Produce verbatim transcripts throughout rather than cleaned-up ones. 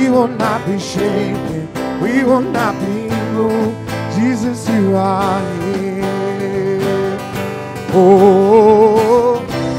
We will not be shaken. We will not be moved. Jesus, you are here. Oh,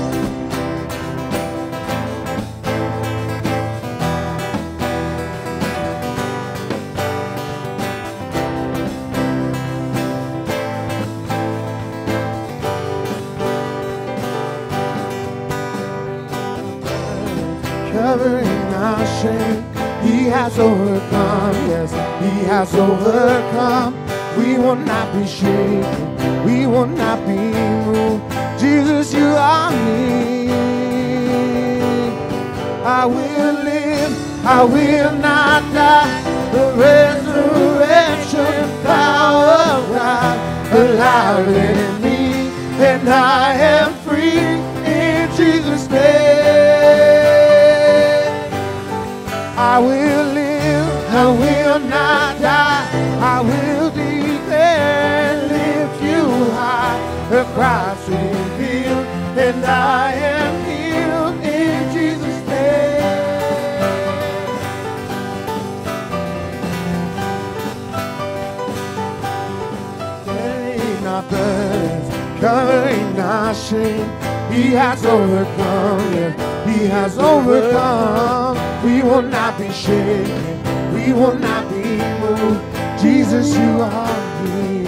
covering our shame. He has overcome, yes, he has overcome. We will not be shaken, we will not be moved. Jesus, you are here. I will live, I will not die. The resurrection power of God alive in me, and I am free in Jesus' name. I will live, I will not die. I will declare and lift you high. The Christ revealed, and I am healed in Jesus' name. Carrying our burdens, covering our shame. He has overcome, yeah, he has overcome. We will not be shaken, we will not be moved. Jesus, you are here.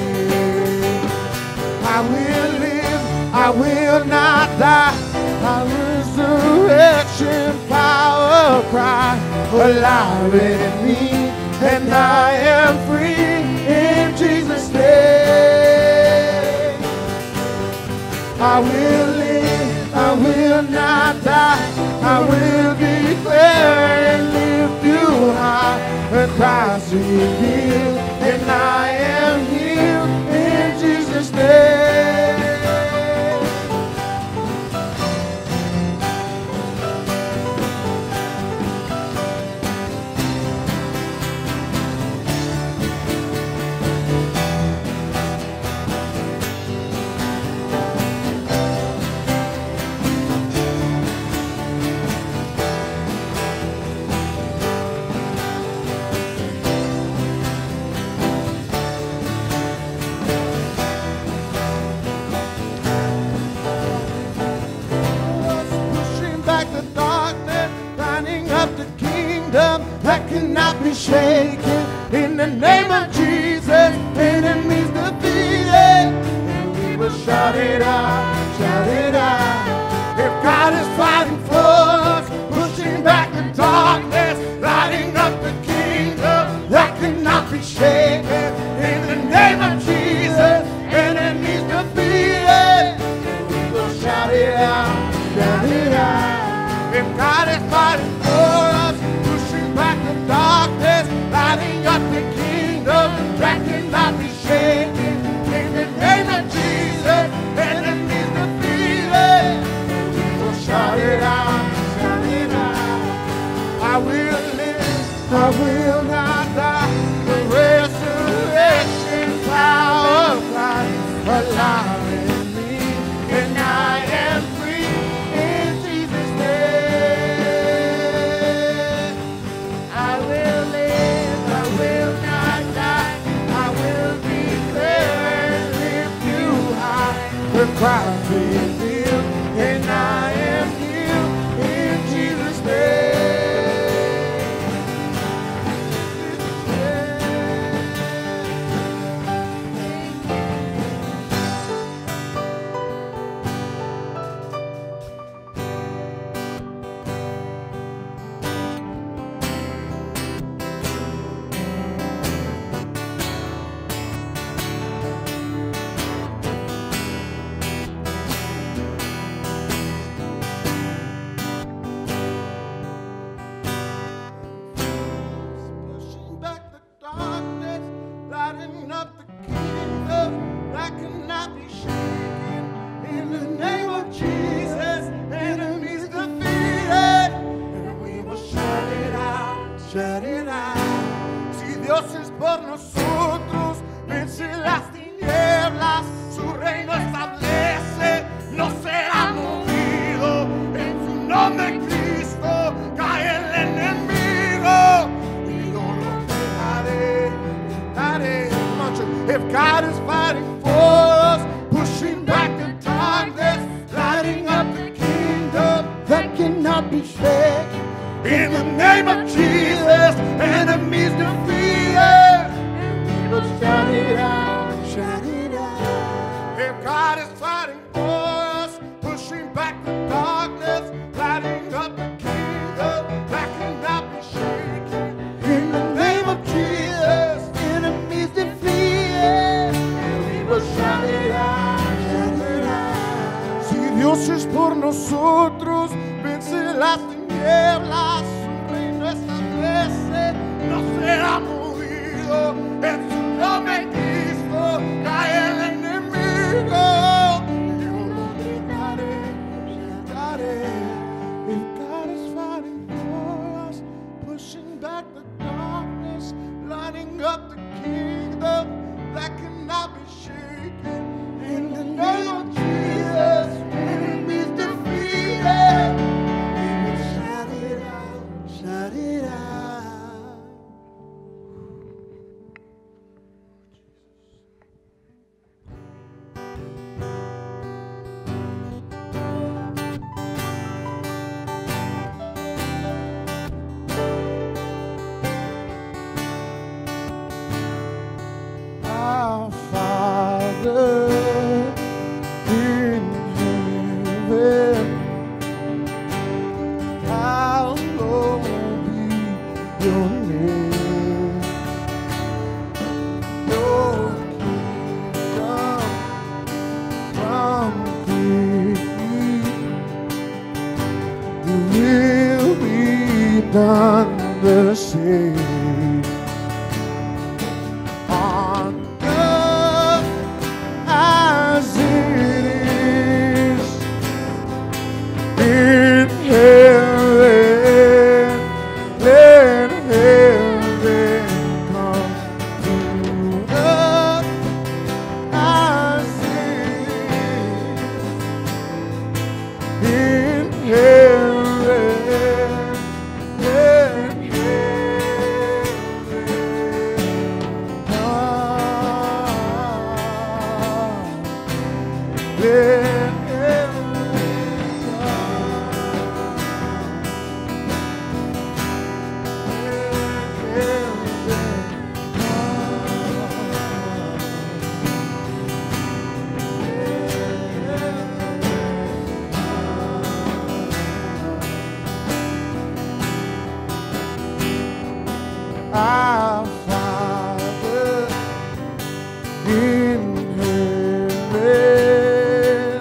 I will live, I will not die. Our resurrection power of Christ alive in me, and I am free in Jesus' name. I will live, I will not die. I will declare and lift you high. The Christ revealed, and I am healed in Jesus' name. That cannot be shaken. In the name of Jesus, enemies defeated, and we will shout it out, shout it out. If God is fighting for us, pushing back the darkness, lighting up the kingdom, that cannot be shaken. In the name of Jesus, enemies defeated, and we will shout it out, shout it out. If God is fighting for us, back the darkness, lighting up the kingdom, that cannot be shaken. In the name of Jesus, enemies defeated, we will shout it out, shout it out. I will live, I will not die. The resurrection power of Christ alive in me, and I am free in Jesus' name. The Christ revealed, and I am healed in Jesus' nombre de Cristo cae el enemigo. is fighting for us, pushing back the darkness, lighting up the kingdom that cannot be shaken. In the name of Jesus, enemies defeated. And we will shout it out, shout it out. If God is fighting for us, pushing back the darkness, lighting up the kingdom that cannot be shaken. In the name of Jesus, enemies defeated. And we will shout it out, shout it out. Si Dios es por nosotros, vence las tinieblas, su reino establece, no será movido. En su nombre Cristo cae el enemigo. Yo lo gritaré, gritaré. If God is fighting for us, pushing back the darkness, lighting up the kingdom that cannot be shaken. In the name of Jesus, enemies defeated. We will shout it out, shout it out. Our Father in heaven, hallowed be your name. Your kingdom come quickly. Your will be done the same on earth as it is in heaven. Let heaven come to earth as it is in heaven. Let heaven come. Let heaven Our Father in heaven,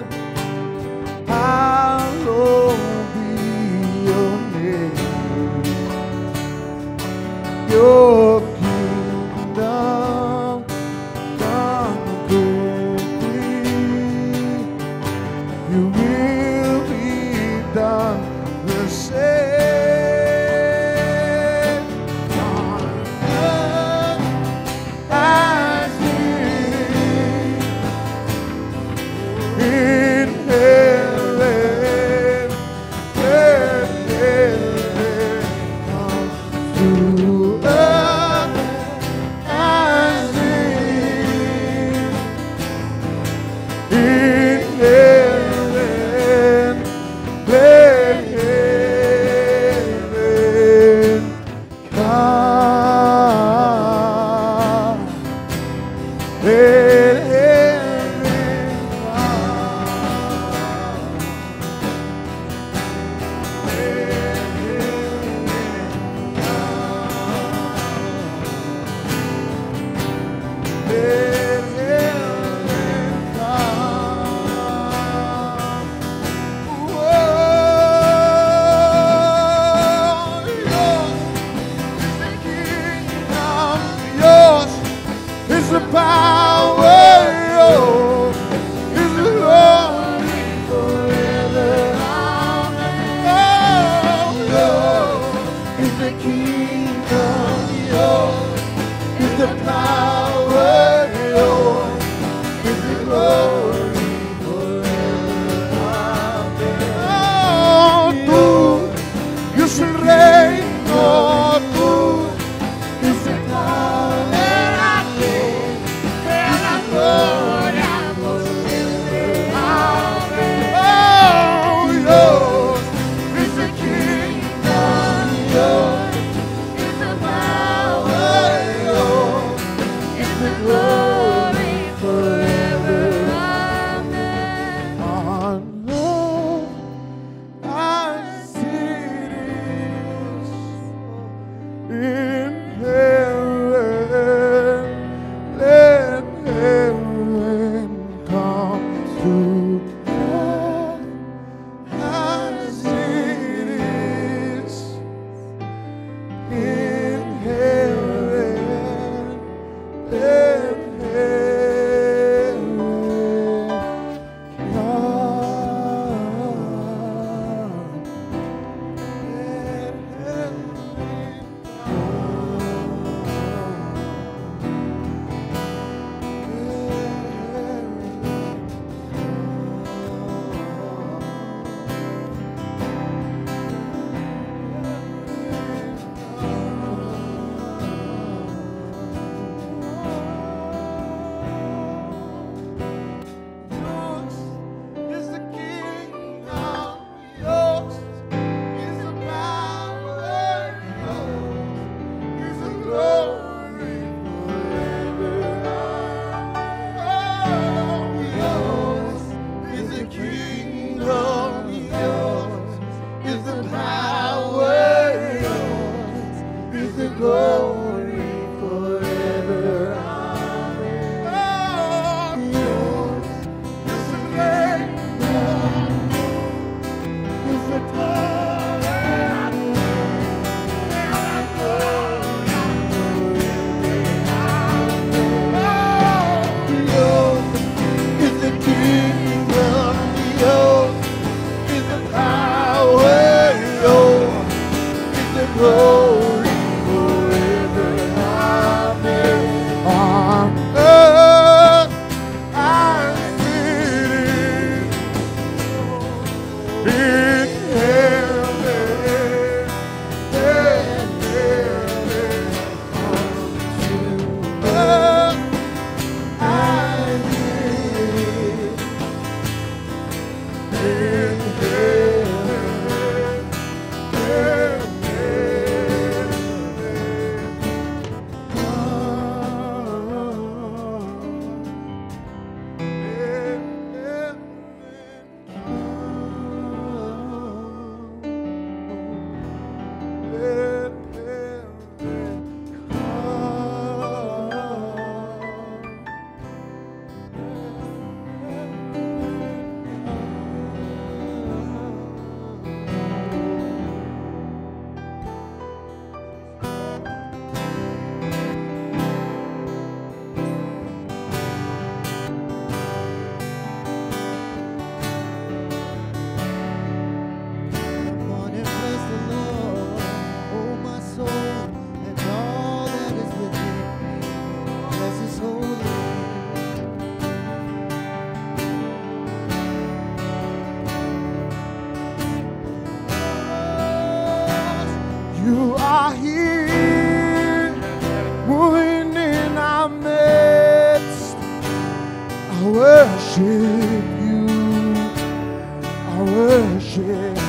I worship you. I worship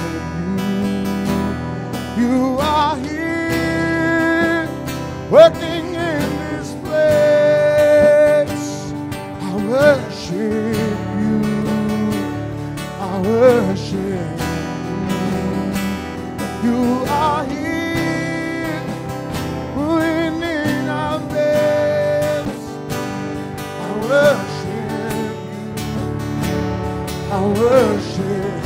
you. You are here, working in this place. I worship you. I worship you. You are here, moving in our midst. I worship you. I worship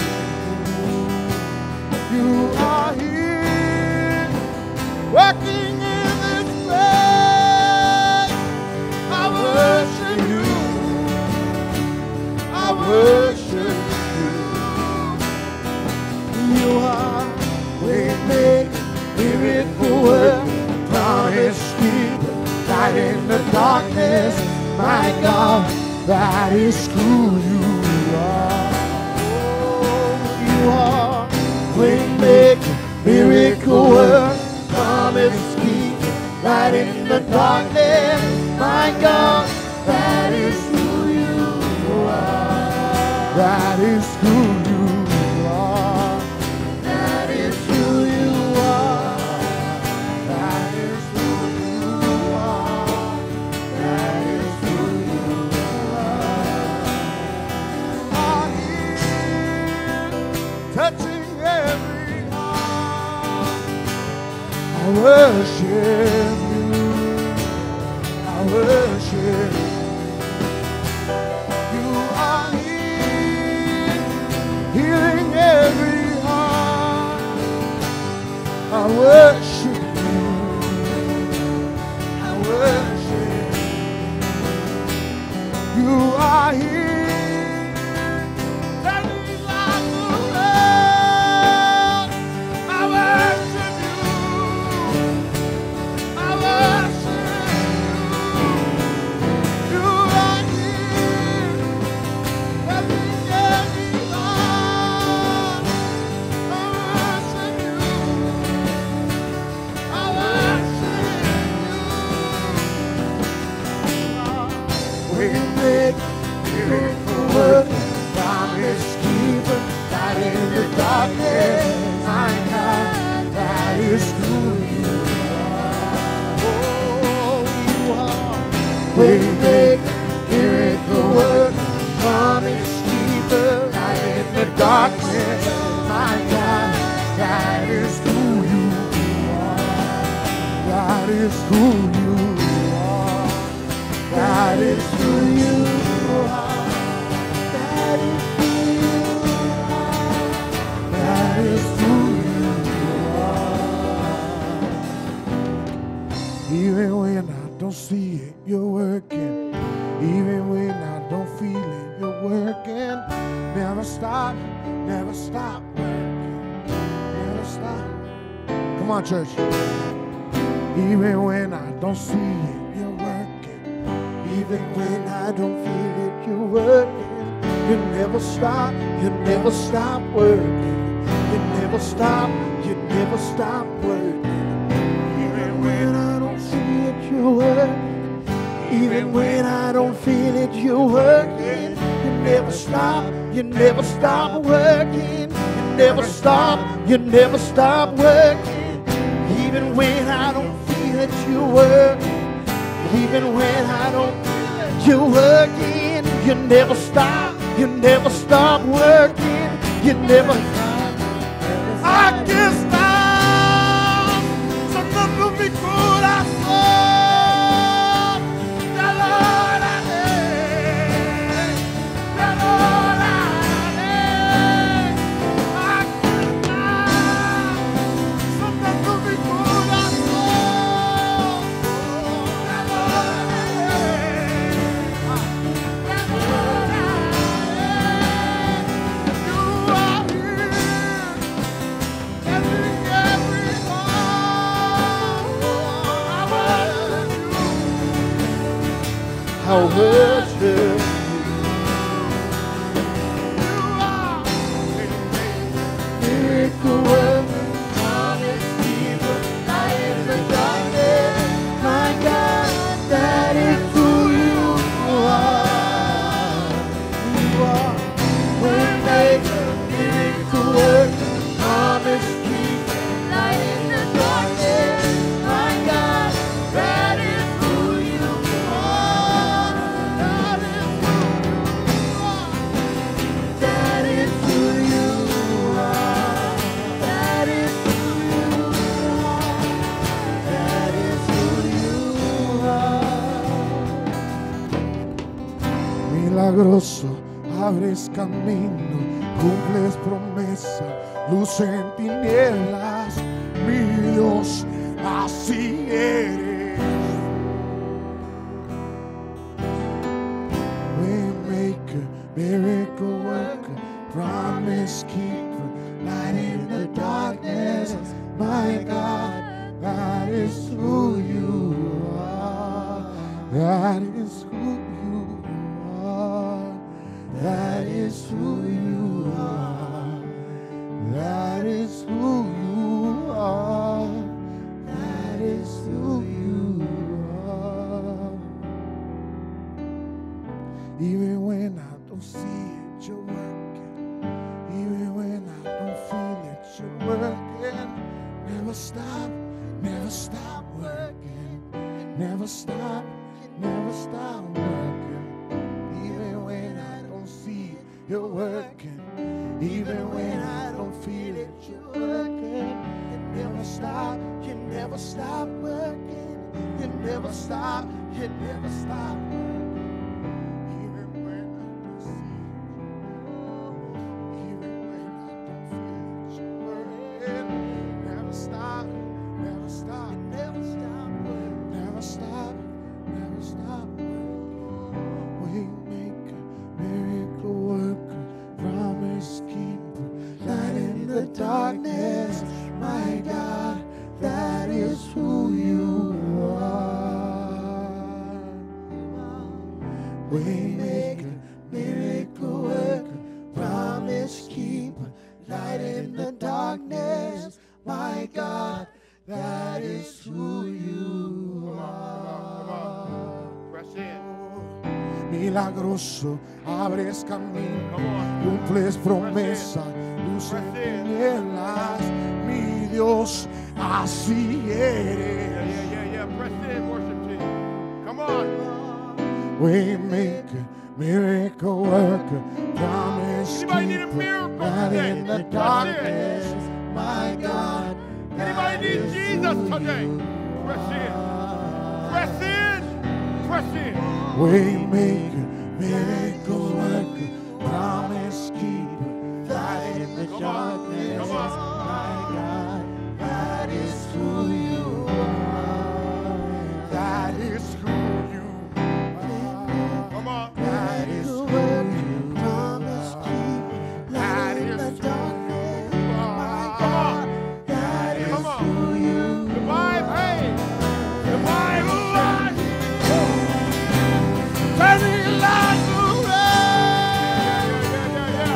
you. You are here, working in this place. I worship you. I worship you. You are waymaker, miracle worker, promise keeper, light in the darkness. My God, that is who you are. Oh, you are waymaker, miracle worker, promise keeper, light in the darkness. My God, that is who you are. That is who you are. That is who you are. That is who you are. That is who you are. You are here, touching every heart. I worship you. I worship you. You are here, healing every heart. I worship you. I worship you. You are here, turning lives around. I worship you. I worship you. You are here, touching every heart. I worship you. I worship you. Waymaker, miracle worker, promise keeper, light in the darkness. My God, that is who you are. Oh, you are waymaker, miracle worker, promise keeper, light in the darkness. My God, that is who you are. That is who you are. That is who you are. That is who you are. That is who you are. Even when I don't see it, you're working. Even when I don't feel it, you're working. Never stop, never stop working. Never stop. Come on, church. Even when I don't see it, you're working. Even when I don't feel it, you're working. You never stop, you never stop working. You never stop, you never stop working. Even when I don't see it, you're working. Even when I don't feel it, you're working. You never stop, you never stop working. You never stop, you never stop working. Even when I don't feel it, you're working. Even when I don't feel it, you're working. You never stop, you never stop working. You never stop. I can't stop. So nothing be good, I saw. The Lord I need. The Lord I need. I can't stop. So nothing be good, I saw. The Lord I need. The Lord I need. You are here. Every, every heart. I worship you. You are miracle worker, promise keeper, light in the darkness. My God, that is who you are. Milagroso, abres camino, cumples promesa, luz en tinieblas, mi Dios, así eres. Waymaker, miracle worker, promise keeper, light in the darkness, my God, that is who you are. That is who you are. That is who you are. That is who you are. That is who you are. Even when I don't see it, you're working. Even when I don't feel it, you're working. Never stop, never stop working. Never stop, never stop working. Even when I don't see it, you're working. Even when I don't feel it, you're working. You never stop, you never stop working. You never stop, you never stop working. Even when I don't see it, even when I don't feel it, you're working. Never stop, never stop, never stop working. Never stop, never stop working. Waymaker, miracle worker, promise keeper, light in the darkness, my God, that is who you are. Waymaker, miracle worker, promise keeper, light in the darkness, my God, that is who you are. Press in. Milagroso, abres camino, cumples promesa, luz en tinieblas, mi Dios, así eres. Yeah, yeah, yeah, yeah. Press in, worship team. Come on. Waymaker, miracle worker, promise Anybody need a keeper, miracle light today? in the Press in. darkness, my God. Anybody need Jesus today? Press in. Press in. Press in. Waymaker, miracle worker, promise keeper, light in the darkness, Come on. my God, that is who you are. That is who you are. Come on. That is who you promise keeper, light in the darkness, my God, that is Come on. who you The Bible, hey. The Bible lies. turn your life around. Yeah, yeah, yeah,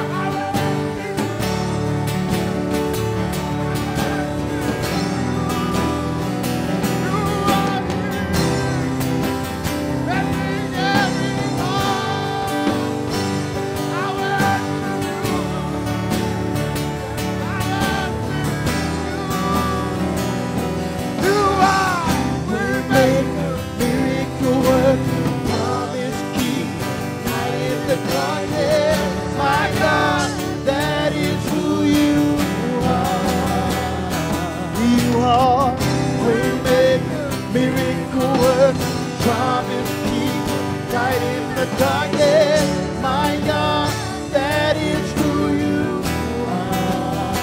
Promise keeper, light in the darkness, my God, that is who you are.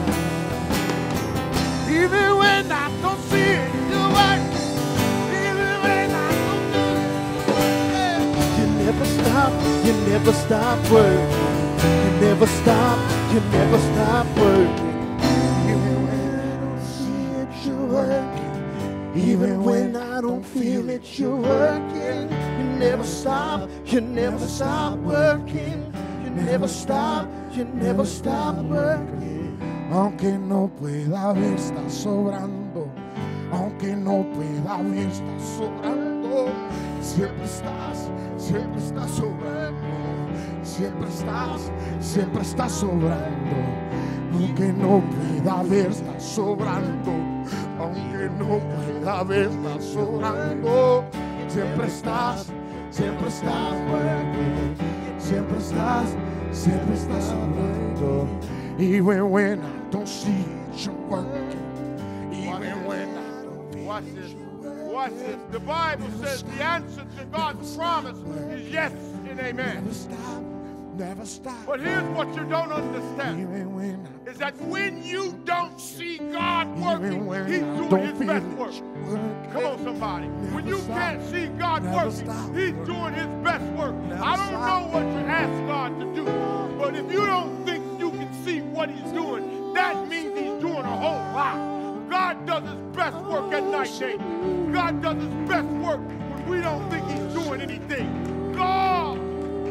Even when I don't see it, you work. Even when I don't do it, you never stop, you never stop working. You never stop, you never stop working. Even when I don't see it, you're working. Even when I don't feel it, you're working. You never stop, you never stop working. You never stop, you never stop working. Aunque no pueda ver, está sobrando. Aunque no pueda ver, está sobrando. Siempre estás, siempre estás sobrando. Siempre estás, siempre estás sobrando. Aunque no pueda ver, está sobrando. Aunque no pueda ver, está sobrando. Siempre estás, siempre estás working. Siempre estás, siempre estás sobrando. Even when I don't see it, you're working. Even when I don't feel Watch it, this. you're working. Watch this. The Bible says the answer to God's promise is yes in an amen. Never stop, never stop. But here's what you don't understand. Even when I, Is that when you don't see God even working, when he's I doing don't his feel best it work. working. Come on, somebody. When Never you stop. can't see God Never working, stop. he's doing his best work. Never I don't stop. know what you ask God to do, but if you don't think you can see what he's doing, that means he's doing a whole lot. God does his best work at night, Nate. God does his best work when we don't think he's doing anything. God!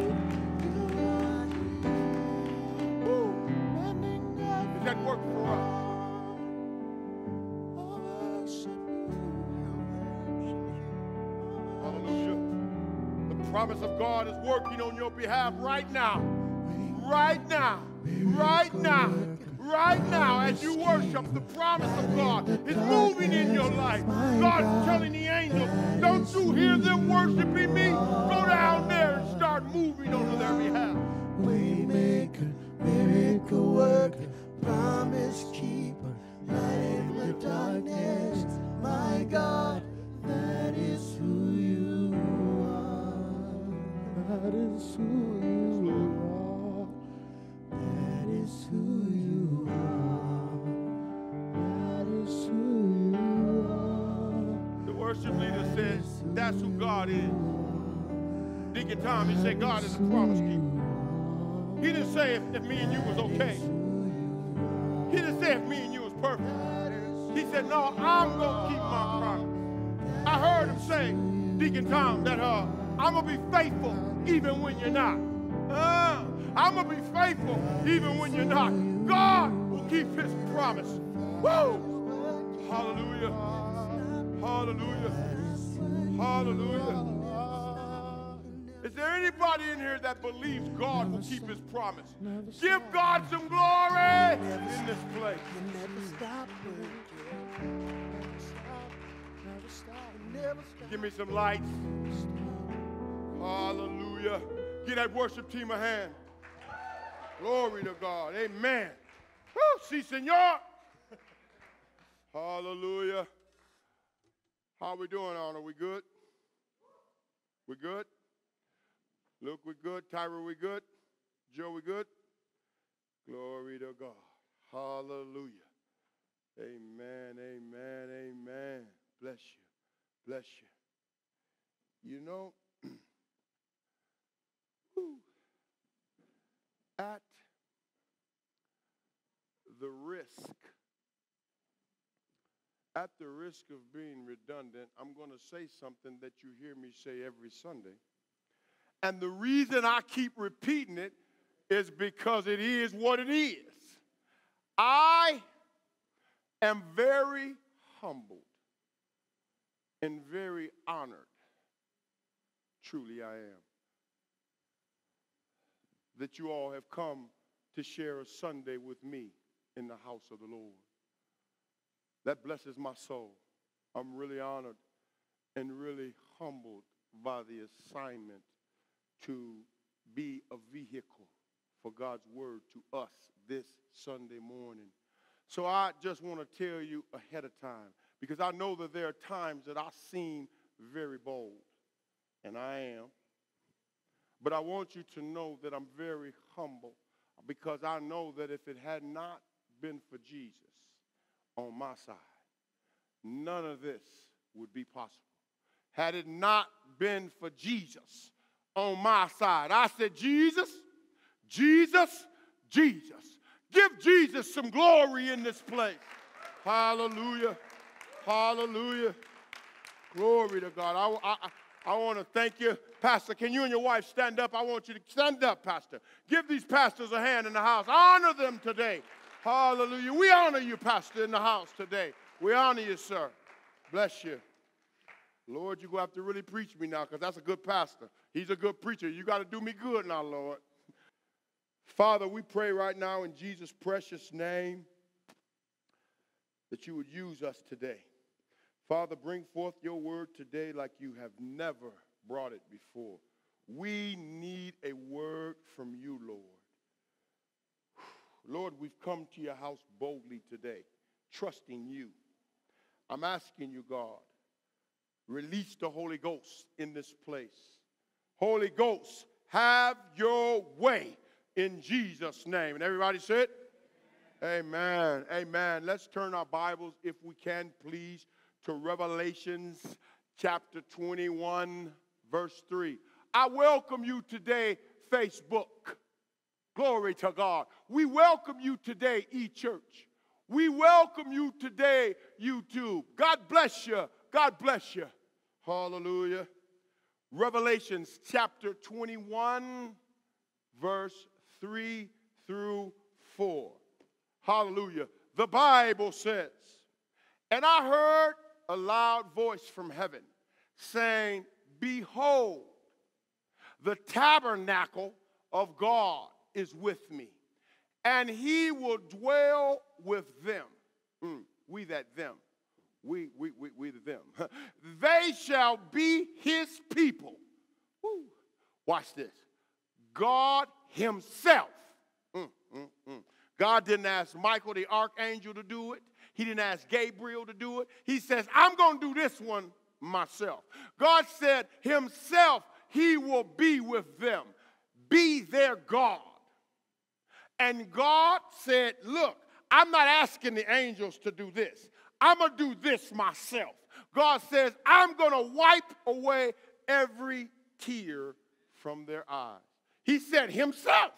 Woo. Is that work for us? Hallelujah. The promise of God is working on your behalf right now. Right now. Right now. Right now, as you worship, the promise of God is moving in your life. God's telling the angels, don't you hear them worshiping me? Go down there and start moving on their behalf. Waymaker, miracle worker, promise keeper, light in the darkness. My God, that is who you are. That is who you are. That is who you are. That is who you are. The worship leader says, that's who God is. Deacon Tom, he said, God is a promise keeper. He didn't say if, if me and you was okay. He didn't say if me and you was perfect. He said, no, I'm going to keep my promise. I heard him say, Deacon Tom, that uh, I'm going to be faithful even when you're not. Uh, I'm going to be faithful even when you're not. God will keep his promise. Woo! Hallelujah. Hallelujah. Hallelujah. Is there anybody in here that believes God will keep his promise? Give God some glory in this place. Give me some lights. Hallelujah. Give that worship team a hand. Glory to God. Amen. Woo, si, senor. Hallelujah. How we doing, Honor? We good? We good? Luke, we good? Tyra, we good? Joe, we good? Glory to God. Hallelujah. Amen, amen, amen. Bless you. Bless you. You know, at the risk, at the risk of being redundant, I'm going to say something that you hear me say every Sunday. And the reason I keep repeating it is because it is what it is. I am very humbled and very honored. Truly I am. That you all have come to share a Sunday with me in the house of the Lord. That blesses my soul. I'm really honored and really humbled by the assignment to be a vehicle for God's word to us this Sunday morning. So I just want to tell you ahead of time, because I know that there are times that I seem very bold, and I am. But I want you to know that I'm very humble, because I know that if it had not been for Jesus on my side, none of this would be possible. Had it not been for Jesus on my side, I said, Jesus, Jesus, Jesus. Give Jesus some glory in this place. Hallelujah. Hallelujah. Glory to God. I, I, I want to thank you. Pastor, can you and your wife stand up? I want you to stand up, Pastor. Give these pastors a hand in the house. Honor them today. Hallelujah. We honor you, Pastor, in the house today. We honor you, sir. Bless you. Lord, you're going to have to really preach me now, because that's a good pastor. He's a good preacher. You got to do me good now, Lord. Father, we pray right now in Jesus' precious name that you would use us today. Father, bring forth your word today like you have never brought it before. We need a word from you, Lord. Lord, we've come to your house boldly today, trusting you. I'm asking you, God, release the Holy Ghost in this place. Holy Ghost, have your way in Jesus' name. And everybody said, amen, amen. Let's turn our Bibles, if we can, please, to Revelations chapter twenty-one, verse three. I welcome you today, Facebook. Glory to God. We welcome you today, eChurch. We welcome you today, YouTube. God bless you. God bless you. Hallelujah. Revelations chapter twenty-one, verse three through four. Hallelujah. The Bible says, and I heard a loud voice from heaven saying, behold, the tabernacle of God is with me, and he will dwell with them. Mm, we that them. We, we, we, we the them. They shall be his people. Woo. Watch this. God himself. Mm, mm, mm. God didn't ask Michael the archangel to do it. He didn't ask Gabriel to do it. He says, I'm going to do this one myself. God said himself, he will be with them, be their God. And God said, look, I'm not asking the angels to do this. I'm going to do this myself. God says, I'm going to wipe away every tear from their eyes. He said himself.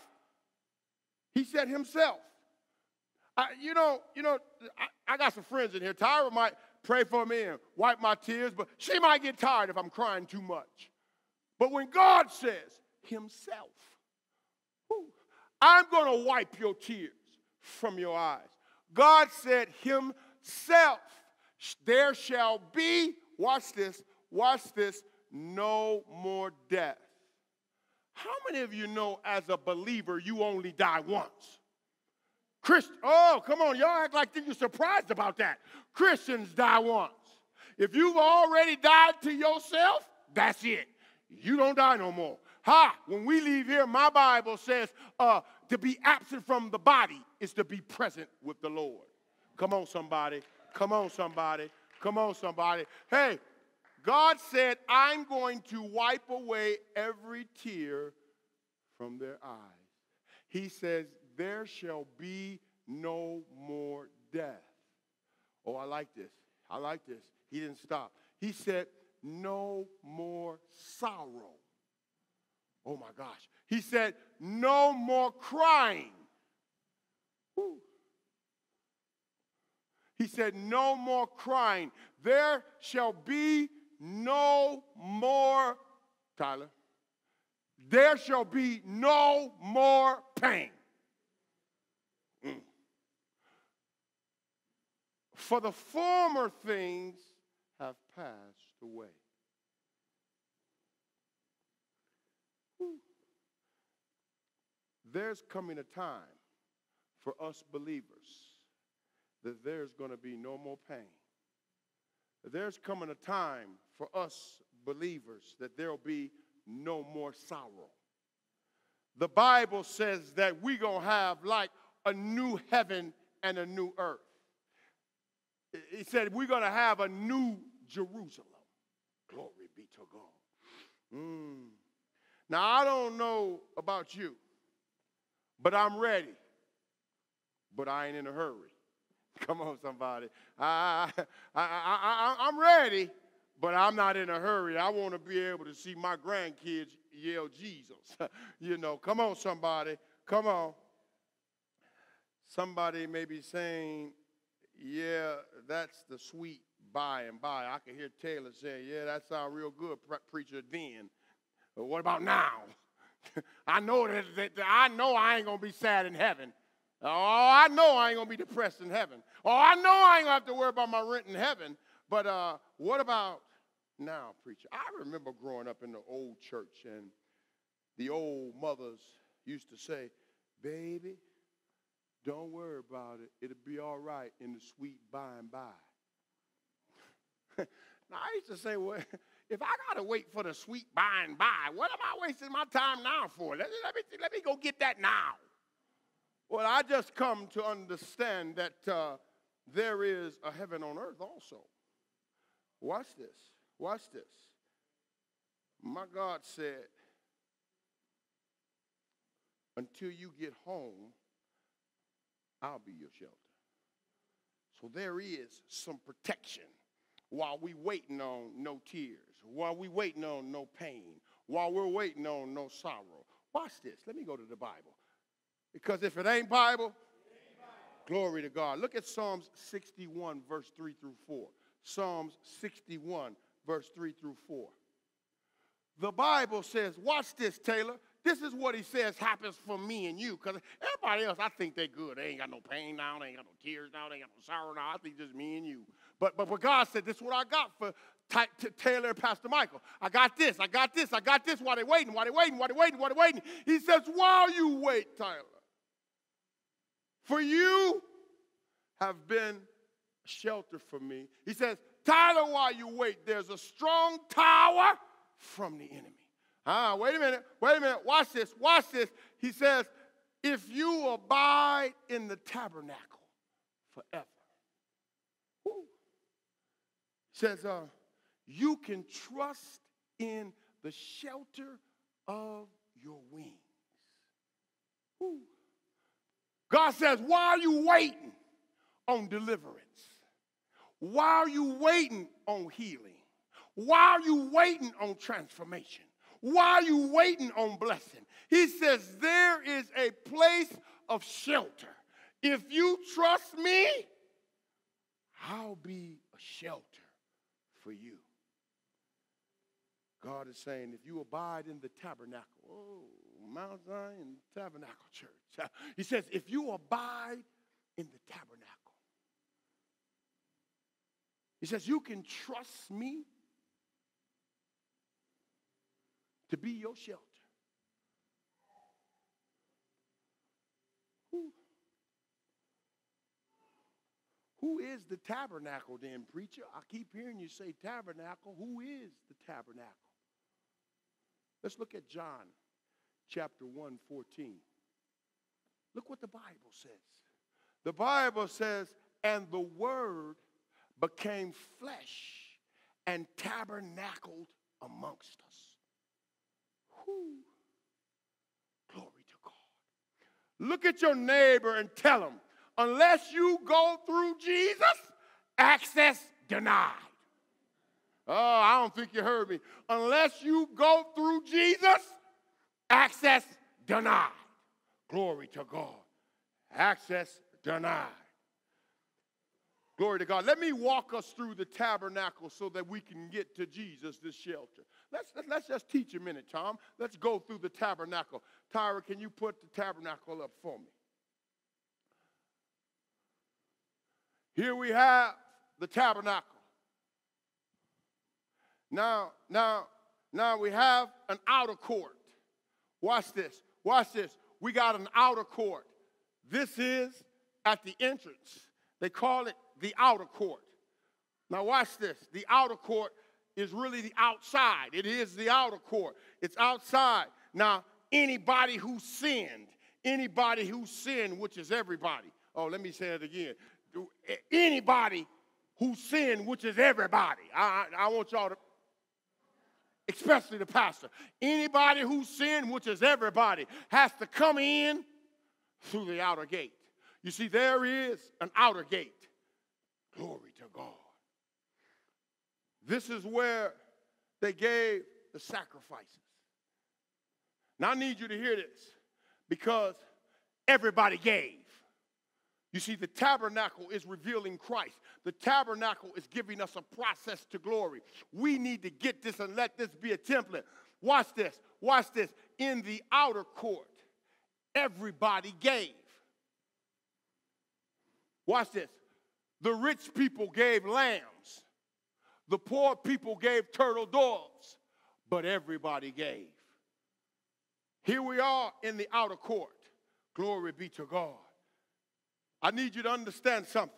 He said himself. I, you know, you know, I, I got some friends in here. Tyra might pray for me and wipe my tears, but she might get tired if I'm crying too much. But when God says himself, whew, I'm going to wipe your tears from your eyes. God said himself, there shall be, watch this, watch this, no more death. How many of you know as a believer you only die once? Christ, oh, come on, y'all act like you're surprised about that. Christians die once. If you've already died to yourself, that's it. You don't die no more. Ha, when we leave here, my Bible says uh, to be absent from the body is to be present with the Lord. Come on, somebody. Come on, somebody. Come on, somebody. Hey, God said, I'm going to wipe away every tear from their eyes. He says, there shall be no more death. Oh, I like this. I like this. He didn't stop. He said, no more sorrow. Oh, my gosh. He said, no more crying. Woo. He said, no more crying. There shall be no more, Tyler, there shall be no more pain. Mm. For the former things have passed away. Whew. There's coming a time for us believers that there's going to be no more pain. There's coming a time for us believers that there'll be no more sorrow. The Bible says that we're going to have like a new heaven and a new earth. It said we're going to have a new Jerusalem. Glory be to God. Mm. Now, I don't know about you, but I'm ready. But I ain't in a hurry. Come on, somebody. I, I, I, I, I'm ready, but I'm not in a hurry. I want to be able to see my grandkids yell Jesus. You know, come on, somebody. Come on. Somebody may be saying, yeah, that's the sweet by and by. I can hear Taylor saying, yeah, that sounds real good, pre- preacher, then. But what about now? I know that, that I know I ain't going to be sad in heaven. Oh, I know I ain't going to be depressed in heaven. Oh, I know I ain't going to have to worry about my rent in heaven. But uh, what about now, preacher? I remember growing up in the old church, and the old mothers used to say, baby, don't worry about it. It'll be all right in the sweet by and by. Now, I used to say, well, if I got to wait for the sweet by and by, what am I wasting my time now for? Let, let, me, let me go get that now. Well, I just come to understand that uh, there is a heaven on earth also. Watch this. Watch this. My God said, until you get home, I'll be your shelter. So there is some protection while we waiting on no tears, while we waiting on no pain, while we're waiting on no sorrow. Watch this. Let me go to the Bible. Because if it ain't Bible, it ain't Bible. Glory to God. Look at Psalms sixty-one, verse three through four. Psalms sixty-one, verse three through four. The Bible says, watch this, Taylor. This is what he says happens for me and you. Because everybody else, I think they're good. They ain't got no pain now. They ain't got no tears now. They ain't got no sorrow now. I think just me and you. But, but, but God said, this is what I got for T- T- Taylor and Pastor Michael. I got this. I got this. I got this while they're waiting, while they're waiting, while they're waiting, while they're waiting. He says, while you wait, Tyler, for you have been shelter for me. He says, Tyler, while you wait, there's a strong tower from the enemy. Ah, wait a minute, wait a minute, watch this, watch this. He says, if you abide in the tabernacle forever. Woo. He says, uh, you can trust in the shelter of your wings. Woo. God says, while you waiting on deliverance, while you waiting on healing, while you waiting on transformation, while you waiting on blessing, he says there is a place of shelter. If you trust me, I'll be a shelter for you. God is saying, if you abide in the tabernacle, oh, Mount Zion Tabernacle Church. He says, if you abide in the tabernacle, he says, you can trust me to be your shelter. Who, who is the tabernacle then, preacher? I keep hearing you say tabernacle. Who is the tabernacle? Let's look at John chapter one, fourteen. Look what the Bible says. The Bible says, and the Word became flesh and tabernacled amongst us. Whew. Glory to God. Look at your neighbor and tell him, unless you go through Jesus, access denied. Oh, I don't think you heard me. Unless you go through Jesus, access denied. Glory to God. Access denied. Glory to God. Let me walk us through the tabernacle so that we can get to Jesus, this shelter. Let's, let's just teach a minute, Tom. Let's go through the tabernacle. Tyra, can you put the tabernacle up for me? Here we have the tabernacle. Now, now, now we have an outer court. Watch this. Watch this. We got an outer court. This is at the entrance. They call it the outer court. Now watch this. The outer court is really the outside. It is the outer court. It's outside. Now, anybody who sinned, anybody who sinned, which is everybody. Oh, let me say it again. Anybody who sinned, which is everybody. I, I, I want y'all to, especially the pastor. Anybody who sinned, which is everybody, has to come in through the outer gate. You see, there is an outer gate. Glory to God. This is where they gave the sacrifices. Now, I need you to hear this because everybody gave. You see, the tabernacle is revealing Christ. The tabernacle is giving us a process to glory. We need to get this and let this be a template. Watch this. Watch this. In the outer court, everybody gave. Watch this. The rich people gave lambs. The poor people gave turtle doves. But everybody gave. Here we are in the outer court. Glory be to God. I need you to understand something.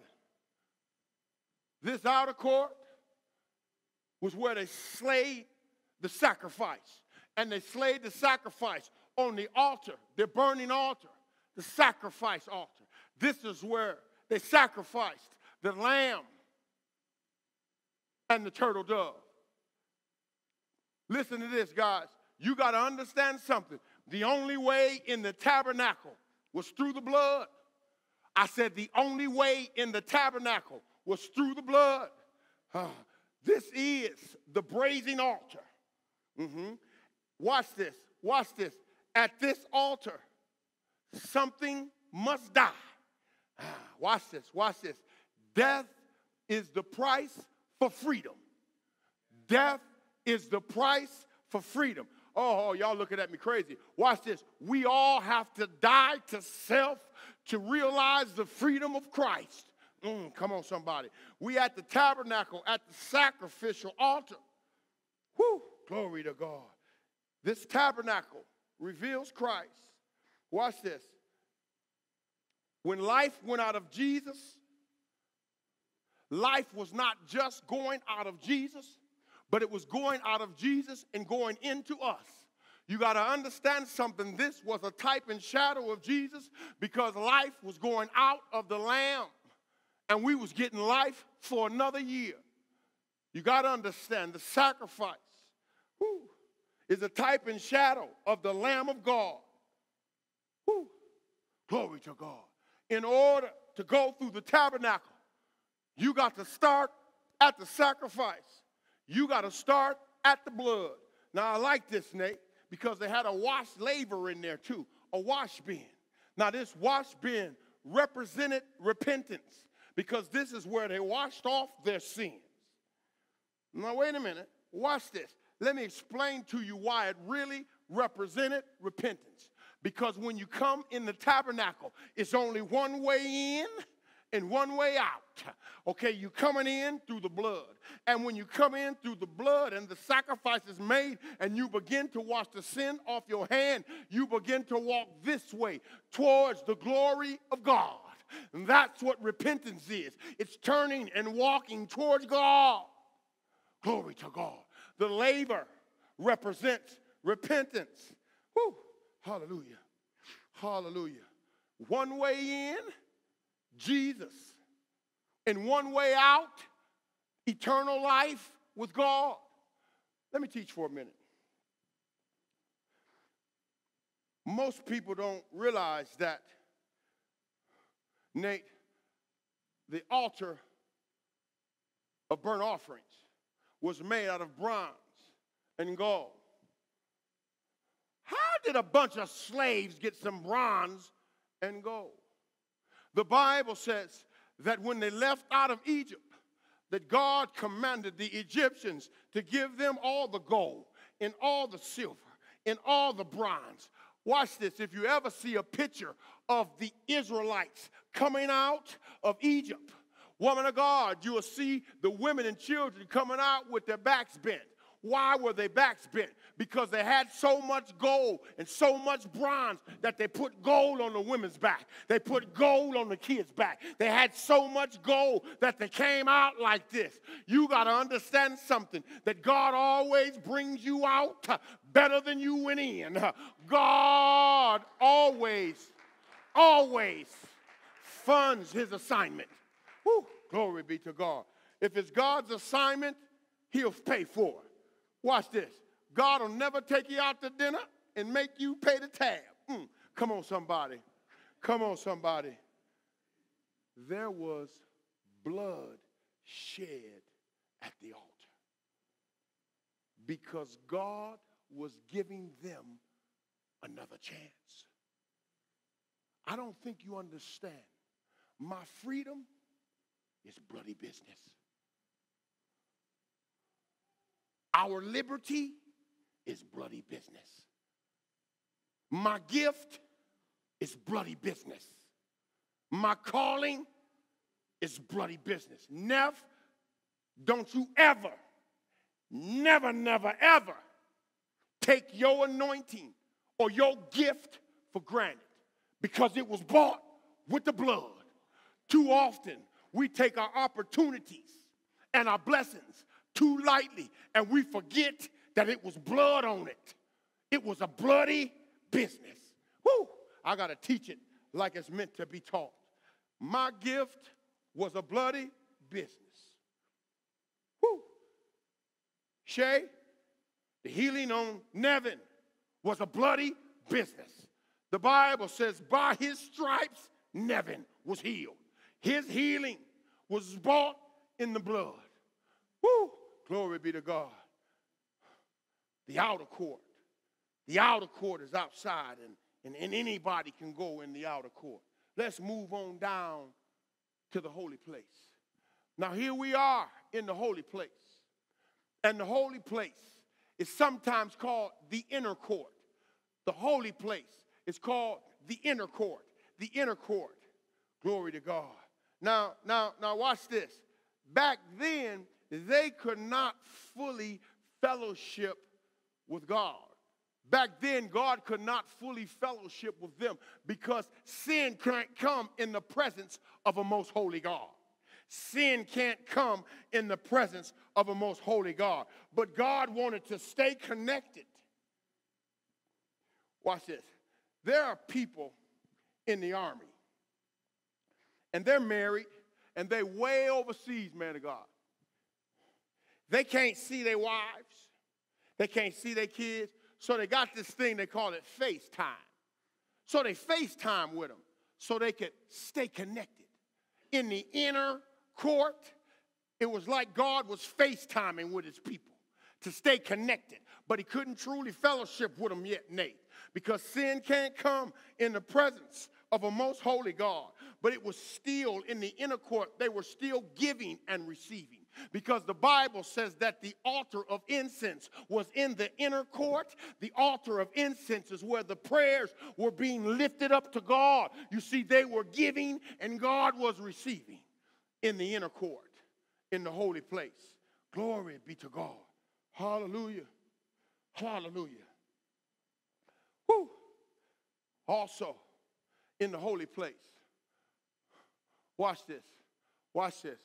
This outer court was where they slayed the sacrifice. And they slayed the sacrifice on the altar, the burning altar, the sacrifice altar. This is where they sacrificed the lamb and the turtle dove. Listen to this, guys. You got to understand something. the only way in the tabernacle was through the blood. I said the only way in the tabernacle was through the blood. Uh, this is the brazen altar. Mm-hmm. Watch this. Watch this. At this altar, something must die. Ah, watch this. Watch this. Death is the price for freedom. Death is the price for freedom. Oh, oh, y'all looking at me crazy. Watch this. We all have to die to self to realize the freedom of Christ. Mm, come on, somebody. We at the tabernacle, at the sacrificial altar. Whew, glory to God. This tabernacle reveals Christ. Watch this. When life went out of Jesus, life was not just going out of Jesus, but it was going out of Jesus and going into us. You got to understand something. This was a type and shadow of Jesus because life was going out of the Lamb, and we was getting life for another year. You got to understand the sacrifice whew, is a type and shadow of the Lamb of God. Whew, glory to God. In order to go through the tabernacle, you got to start at the sacrifice. You got to start at the blood. Now, I like this, Nate, because they had a wash laver in there, too, a wash bin. Now, this wash bin represented repentance because this is where they washed off their sins. Now, wait a minute. Watch this. Let me explain to you why it really represented repentance. Because when you come in the tabernacle, it's only one way in and one way out. Okay, you coming in through the blood. And when you come in through the blood and the sacrifice is made and you begin to wash the sin off your hand, you begin to walk this way towards the glory of God. And that's what repentance is. It's turning and walking towards God. Glory to God. The laver represents repentance. Whew. Hallelujah. Hallelujah. One way in, Jesus. And one way out, eternal life with God. Let me teach for a minute. Most people don't realize that, Nate, the altar of burnt offerings was made out of bronze and gold. How did a bunch of slaves get some bronze and gold? The Bible says that when they left out of Egypt, that God commanded the Egyptians to give them all the gold and all the silver and all the bronze. Watch this. If you ever see a picture of the Israelites coming out of Egypt, woman of God, you will see the women and children coming out with their backs bent. Why were their backs bent? Because they had so much gold and so much bronze that they put gold on the women's back. They put gold on the kids' back. They had so much gold that they came out like this. You got to understand something, that God always brings you out better than you went in. God always, always funds his assignment. Whew, glory be to God. If it's God's assignment, he'll pay for it. Watch this. God will never take you out to dinner and make you pay the tab. Mm. Come on, somebody. Come on, somebody. There was blood shed at the altar because God was giving them another chance. I don't think you understand. My freedom is bloody business. Our liberty is bloody business. My gift is bloody business. My calling is bloody business. Never, don't you ever, never, never, ever take your anointing or your gift for granted because it was bought with the blood. Too often, we take our opportunities and our blessings too lightly, and we forget that it was blood on it. It was a bloody business. Woo! I got to teach it like it's meant to be taught. My gift was a bloody business. Woo! Shay, the healing on Nevin was a bloody business. The Bible says, by his stripes, Nevin was healed. His healing was bought in the blood. Woo! Glory be to God. The outer court. The outer court is outside, and, and, and anybody can go in the outer court. Let's move on down to the holy place. Now, here we are in the holy place. And the holy place is sometimes called the inner court. The holy place is called the inner court. The inner court. Glory to God. Now, now, now watch this. Back then, they could not fully fellowship with God. Back then, God could not fully fellowship with them because sin can't come in the presence of a most holy God. Sin can't come in the presence of a most holy God. But God wanted to stay connected. Watch this. There are people in the army, and they're married, and they're way overseas, man of God. They can't see their wives. They can't see their kids. So they got this thing, they call it FaceTime. So they FaceTime with them so they could stay connected. In the inner court, it was like God was FaceTiming with his people to stay connected. But he couldn't truly fellowship with them yet, Nate, because sin can't come in the presence of a most holy God. But it was still in the inner court. They were still giving and receiving. Because the Bible says that the altar of incense was in the inner court. The altar of incense is where the prayers were being lifted up to God. You see, they were giving and God was receiving in the inner court, in the holy place. Glory be to God. Hallelujah. Hallelujah. Woo. Also, in the holy place. Watch this. Watch this.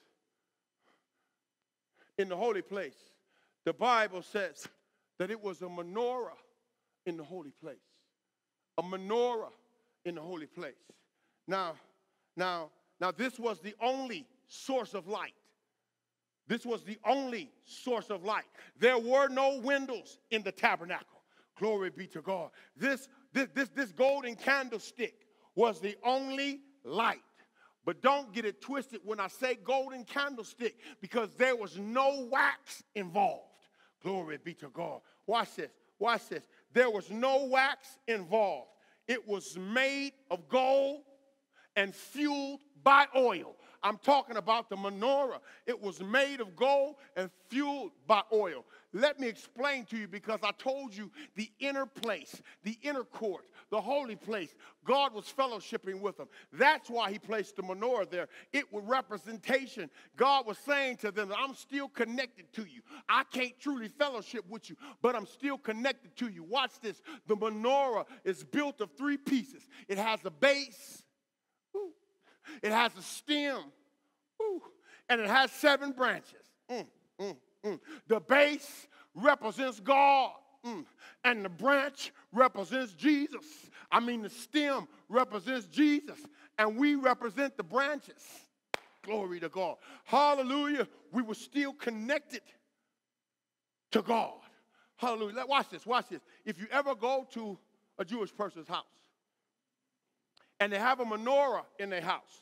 In the holy place, the Bible says that it was a menorah in the holy place. A menorah in the holy place. Now, now, now this was the only source of light. This was the only source of light. There were no windows in the tabernacle. Glory be to God. This, this, this, this golden candlestick was the only light. But don't get it twisted when I say golden candlestick, because there was no wax involved. Glory be to God. Watch this. Watch this. There was no wax involved. It was made of gold and fueled by oil. I'm talking about the menorah. It was made of gold and fueled by oil. Let me explain to you, because I told you the inner place, the inner court, the holy place, God was fellowshipping with them. That's why he placed the menorah there. It was representation. God was saying to them, I'm still connected to you. I can't truly fellowship with you, but I'm still connected to you. Watch this. The menorah is built of three pieces. It has a base. Woo. It has a stem. Woo. And it has seven branches. Mm, mm, mm. The base represents God. Mm. And the branch represents Jesus. I mean, the stem represents Jesus. And we represent the branches. Glory to God. Hallelujah. We were still connected to God. Hallelujah. Watch this. Watch this. If you ever go to a Jewish person's house and they have a menorah in their house,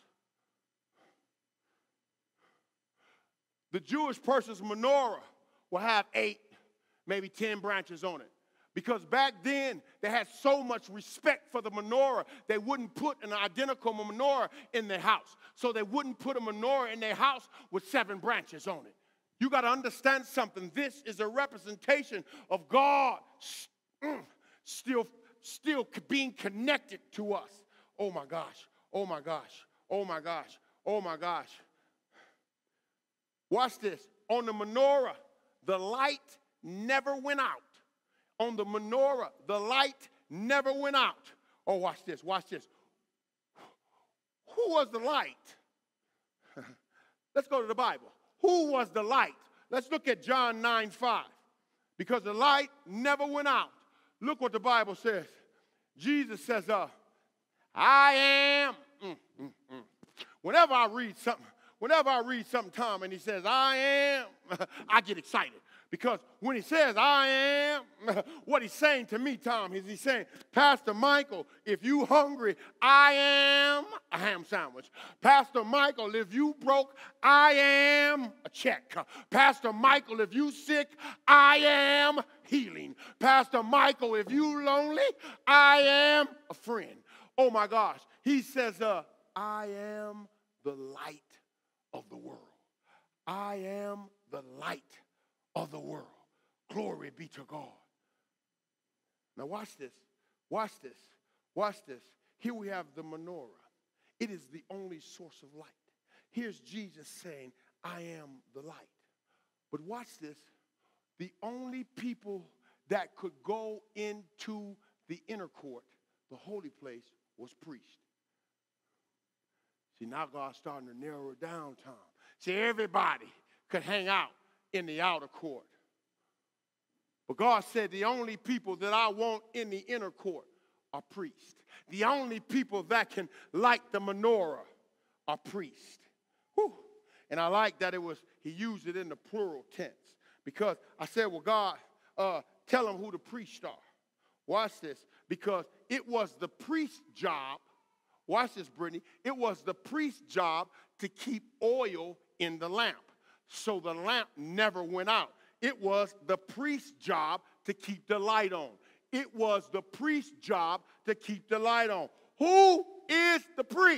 the Jewish person's menorah will have eight, maybe ten branches on it. Because back then, they had so much respect for the menorah, they wouldn't put an identical menorah in their house. So they wouldn't put a menorah in their house with seven branches on it. You got to understand something. This is a representation of God still, still being connected to us. Oh my gosh, oh my gosh, oh my gosh, oh my gosh. Watch this. On the menorah, the light never went out. On the menorah, the light never went out. Oh, watch this, watch this. Who was the light? Let's go to the Bible. Who was the light? Let's look at John nine five. Because the light never went out. Look what the Bible says. Jesus says, uh, I am. Mm, mm, mm. Whenever I read something, whenever I read something, Tom, and he says, I am, I get excited. Because when he says, I am, what he's saying to me, Tom, is he's saying, Pastor Michael, if you hungry, I am a ham sandwich. Pastor Michael, if you broke, I am a check. Pastor Michael, if you sick, I am healing. Pastor Michael, if you lonely, I am a friend. Oh, my gosh. He says, uh, I am the light of the world. I am the light of the world. Glory be to God. Now watch this. Watch this. Watch this. Here we have the menorah. It is the only source of light. Here's Jesus saying, I am the light. But watch this. The only people that could go into the inner court, the holy place, was priests. See, now God's starting to narrow it down, Tom. See, everybody could hang out in the outer court. But God said the only people that I want in the inner court are priests. The only people that can light the menorah are priests. Whew. And I like that it was, he used it in the plural tense. Because I said, well, God, uh, tell them who the priests are. Watch this. Because it was the priest's job, watch this, Brittany, it was the priest's job to keep oil in the lamp, so the lamp never went out. It was the priest's job to keep the light on. It was the priest's job to keep the light on. Who is the priest?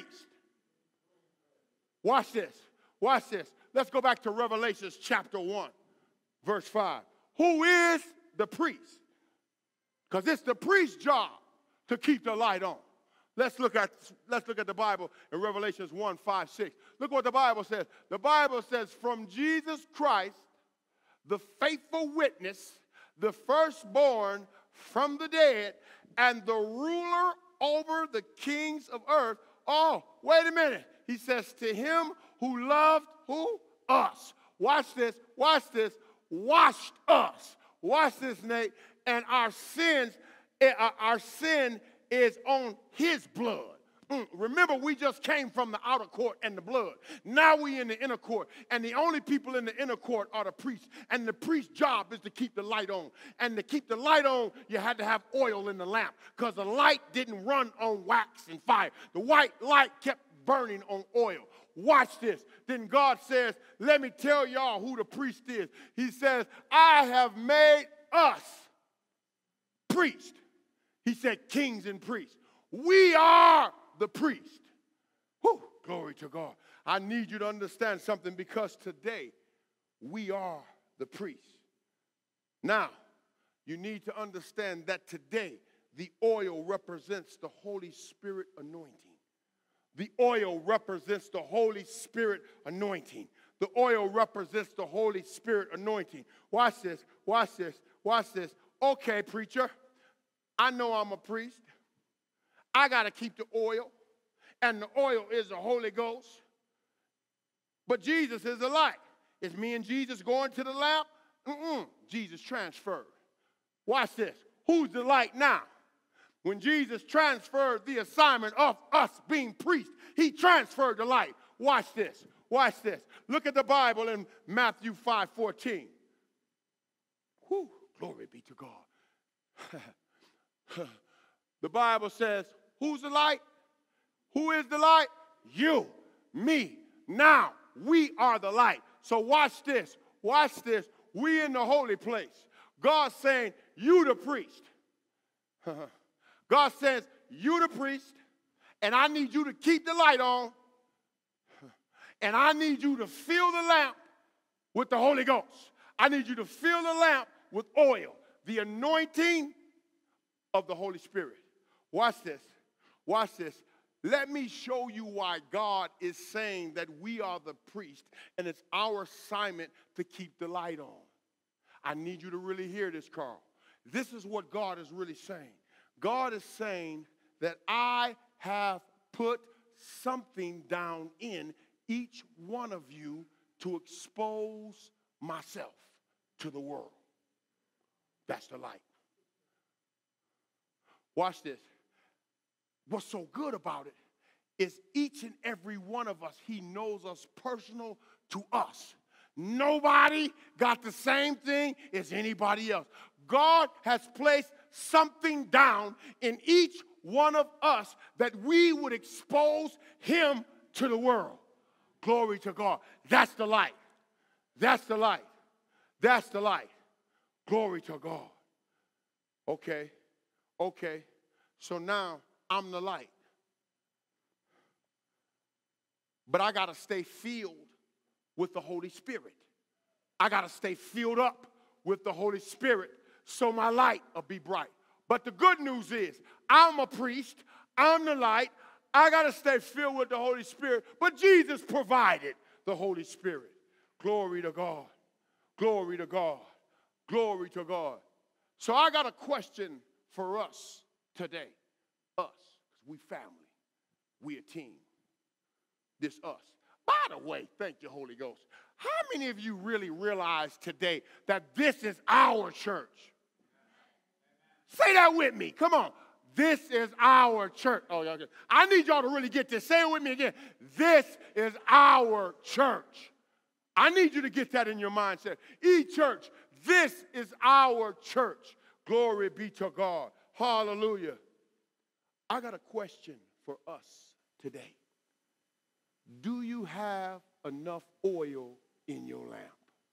Watch this. Watch this. Let's go back to Revelation chapter one, verse five. Who is the priest? Because it's the priest's job to keep the light on. Let's look at, let's look at the Bible in Revelation one, five, six. Look what the Bible says. The Bible says, from Jesus Christ, the faithful witness, the firstborn from the dead, and the ruler over the kings of earth. Oh, wait a minute. He says, to him who loved who? Us. Watch this. Watch this. Washed us. Watch this, Nate. And our sins, our sin is on his blood. Mm, remember, we just came from the outer court and the blood. Now we in the inner court, and the only people in the inner court are the priests. And the priest's job is to keep the light on. And to keep the light on, you had to have oil in the lamp, because the light didn't run on wax and fire. The white light kept burning on oil. Watch this. Then God says, let me tell y'all who the priest is. He says, I have made us priests. He said kings and priests. We are the priest. Whew, glory to God. I need you to understand something, because today we are the priests. Now, you need to understand that today the oil represents the Holy Spirit anointing. The oil represents the Holy Spirit anointing. The oil represents the Holy Spirit anointing. Watch this, watch this, watch this. Okay, preacher, I know I'm a priest. I got to keep the oil, and the oil is the Holy Ghost. But Jesus is the light. Is me and Jesus going to the lamp? Mm-mm. Jesus transferred. Watch this. Who's the light now? When Jesus transferred the assignment of us being priests, he transferred the light. Watch this. Watch this. Look at the Bible in Matthew five fourteen. Whew, glory be to God. The Bible says, who's the light? Who is the light? You, me. Now, we are the light. So watch this. Watch this. We in the holy place. God saying, you the priest. God says, you the priest, and I need you to keep the light on, and I need you to fill the lamp with the Holy Ghost. I need you to fill the lamp with oil, the anointing of the Holy Spirit. Watch this. Watch this. Let me show you why God is saying that we are the priest, and it's our assignment to keep the light on. I need you to really hear this, Carl. This is what God is really saying. God is saying that I have put something down in each one of you to expose myself to the world. That's the light. Watch this. What's so good about it is each and every one of us, he knows us personal to us. Nobody got the same thing as anybody else. God has placed something down in each one of us that we would expose him to the world. Glory to God. That's the light. That's the light. That's the light. Glory to God. Okay. Okay. So now I'm the light. But I got to stay filled with the Holy Spirit. I got to stay filled up with the Holy Spirit so my light will be bright. But the good news is I'm a priest. I'm the light. I got to stay filled with the Holy Spirit. But Jesus provided the Holy Spirit. Glory to God. Glory to God. Glory to God. So I got a question for us today. Us. Because we family. We a team. This us. By the way, thank you, Holy Ghost. How many of you really realize today that this is our church? Say that with me. Come on. This is our church. Oh, y'all get, I need y'all to really get this. Say it with me again. This is our church. I need you to get that in your mindset. E-church, this is our church. Glory be to God. Hallelujah. I got a question for us today. Do you have enough oil in your lamp?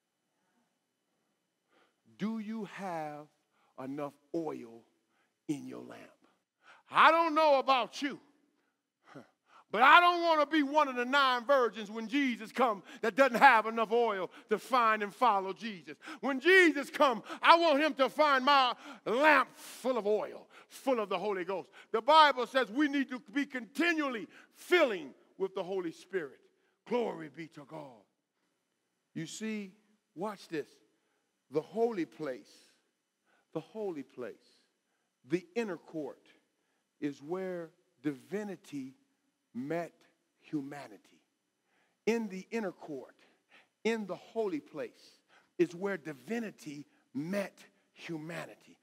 Do you have enough oil in your lamp? I don't know about you, but I don't want to be one of the nine virgins when Jesus comes that doesn't have enough oil to find and follow Jesus. When Jesus comes, I want him to find my lamp full of oil, full of the Holy Ghost. The Bible says we need to be continually filling with the Holy Spirit. Glory be to God. You see, watch this. The holy place, the holy place, the inner court is where divinity met humanity. In the inner court, in the holy place, is where divinity met humanity.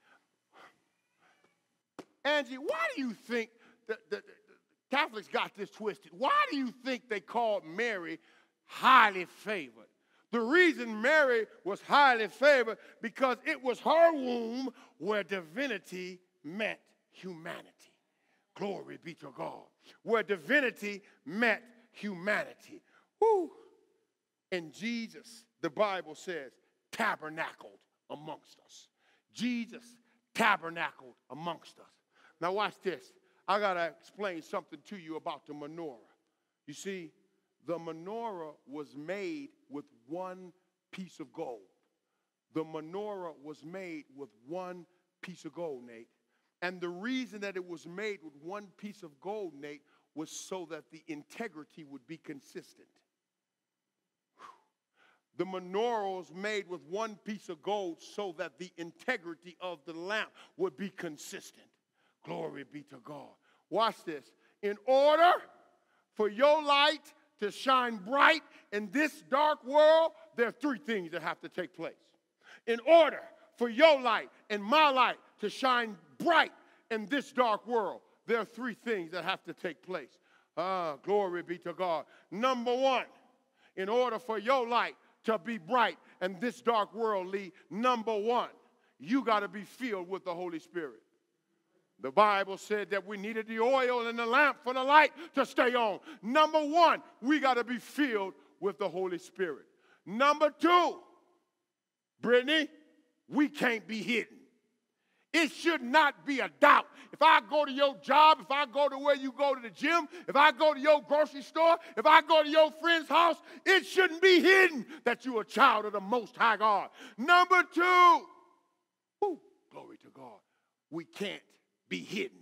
Angie, why do you think that the Catholics got this twisted? Why do you think they called Mary highly favored? The reason Mary was highly favored because it was her womb where divinity met humanity. Glory be to God. Where divinity met humanity. Woo. And Jesus, the Bible says, tabernacled amongst us. Jesus tabernacled amongst us. Now watch this. I got to explain something to you about the menorah. You see, the menorah was made with one piece of gold. The menorah was made with one piece of gold, Nate. And the reason that it was made with one piece of gold, Nate, was so that the integrity would be consistent. The menorah was made with one piece of gold so that the integrity of the lamp would be consistent. Glory be to God. Watch this. In order for your light to shine bright in this dark world, there are three things that have to take place. In order for your light and my light to shine bright in this dark world, there are three things that have to take place. Ah, glory be to God. Number one, in order for your light to be bright in this dark world, Lee, number one, you got to be filled with the Holy Spirit. The Bible said that we needed the oil and the lamp for the light to stay on. Number one, we got to be filled with the Holy Spirit. Number two, Brittany, we can't be hidden. It should not be a doubt. If I go to your job, if I go to where you go to the gym, if I go to your grocery store, if I go to your friend's house, it shouldn't be hidden that you're a child of the Most High God. Number two, woo, glory to God, we can't be hidden.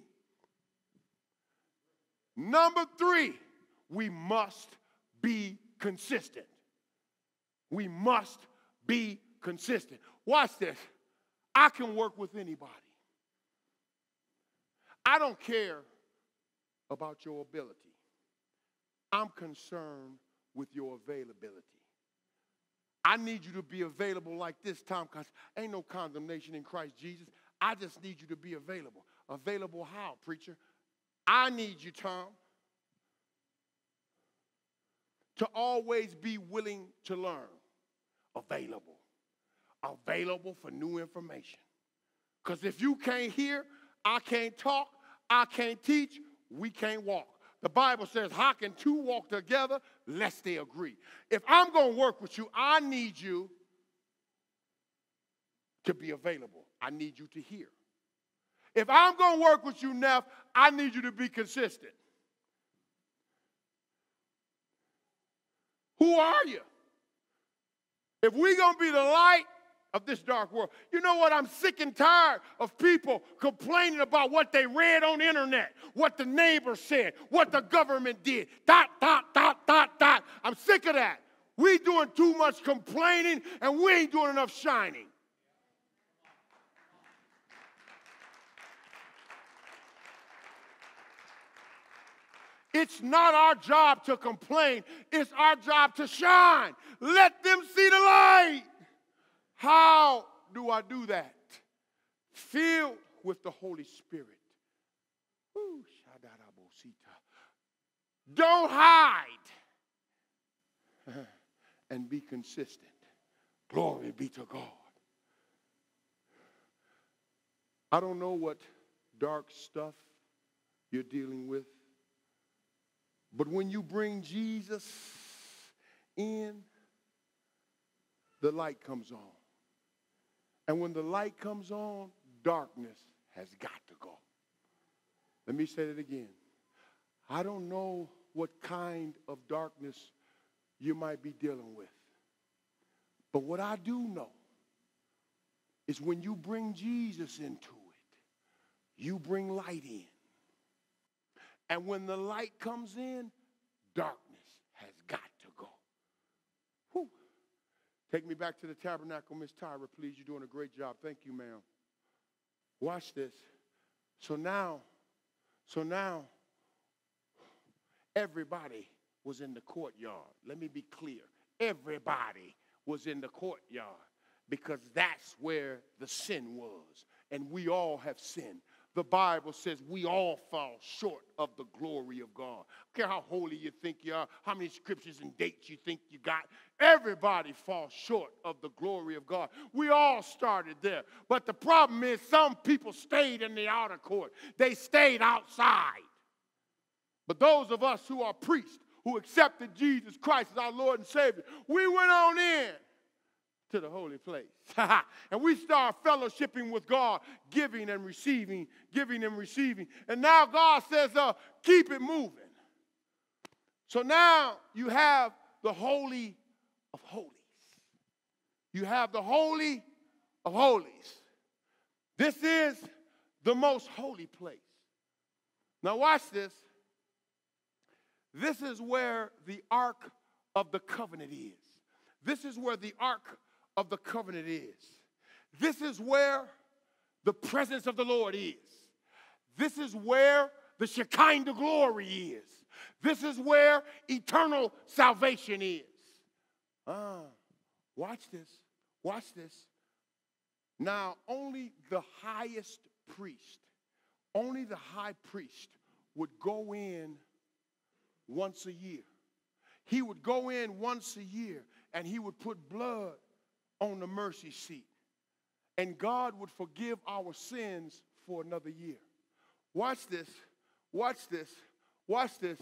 Number three, we must be consistent. We must be consistent. Watch this. I can work with anybody. I don't care about your ability. I'm concerned with your availability. I need you to be available like this, Tom, because ain't no condemnation in Christ Jesus. I just need you to be available. Available how, preacher? I need you, Tom, to always be willing to learn. available. Available for new information. Because if you can't hear, I can't talk, I can't teach, we can't walk. The Bible says, how can two walk together lest they agree? If I'm going to work with you, I need you to be available. I need you to hear. If I'm going to work with you, Neff, I need you to be consistent. Who are you? If we're going to be the light of this dark world. You know what? I'm sick and tired of people complaining about what they read on the internet, what the neighbor said, what the government did. Dot, dot, dot, dot, dot. I'm sick of that. We doing too much complaining and we ain't doing enough shining. It's not our job to complain. It's our job to shine. Let them see the light. How do I do that? Filled with the Holy Spirit. Ooh, don't hide. And be consistent. Glory be to God. I don't know what dark stuff you're dealing with. But when you bring Jesus in, the light comes on. And when the light comes on, darkness has got to go. Let me say it again. I don't know what kind of darkness you might be dealing with. But what I do know is when you bring Jesus into it, you bring light in. And when the light comes in, darkness has got to go. Whew. Take me back to the tabernacle, Miss Tyra, please. You're doing a great job. Thank you, ma'am. Watch this. So now, so now, everybody was in the courtyard. Let me be clear. Everybody was in the courtyard because that's where the sin was. And we all have sinned. The Bible says we all fall short of the glory of God. I don't care how holy you think you are, how many scriptures and dates you think you got. Everybody falls short of the glory of God. We all started there. But the problem is some people stayed in the outer court. They stayed outside. But those of us who are priests, who accepted Jesus Christ as our Lord and Savior, we went on in to the holy place. And we start fellowshipping with God, giving and receiving, giving and receiving. And now God says, uh, keep it moving. So now you have the Holy of Holies. You have the Holy of Holies. This is the most holy place. Now watch this. This is where the Ark of the Covenant is. This is where the Ark of the Covenant is. This is where the presence of the Lord is. This is where the Shekinah glory is. This is where eternal salvation is. Ah, watch this. Watch this. Now, only the highest priest, only the high priest would go in once a year. He would go in once a year and he would put blood on the mercy seat. And God would forgive our sins for another year. Watch this. Watch this. Watch this.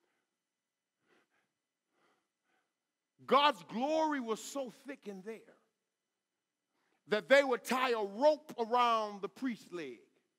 God's glory was so thick in there that they would tie a rope around the priest's leg.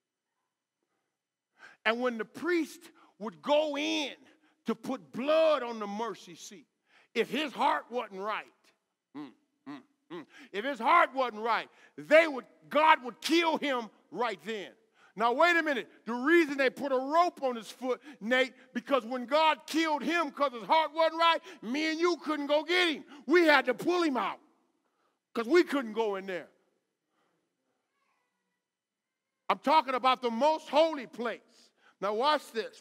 And when the priest would go in to put blood on the mercy seat, if his heart wasn't right, mm, mm, mm, if his heart wasn't right, they would, God would kill him right then. Now, wait a minute. The reason they put a rope on his foot, Nate, because when God killed him because his heart wasn't right, me and you couldn't go get him. We had to pull him out because we couldn't go in there. I'm talking about the most holy place. Now, watch this.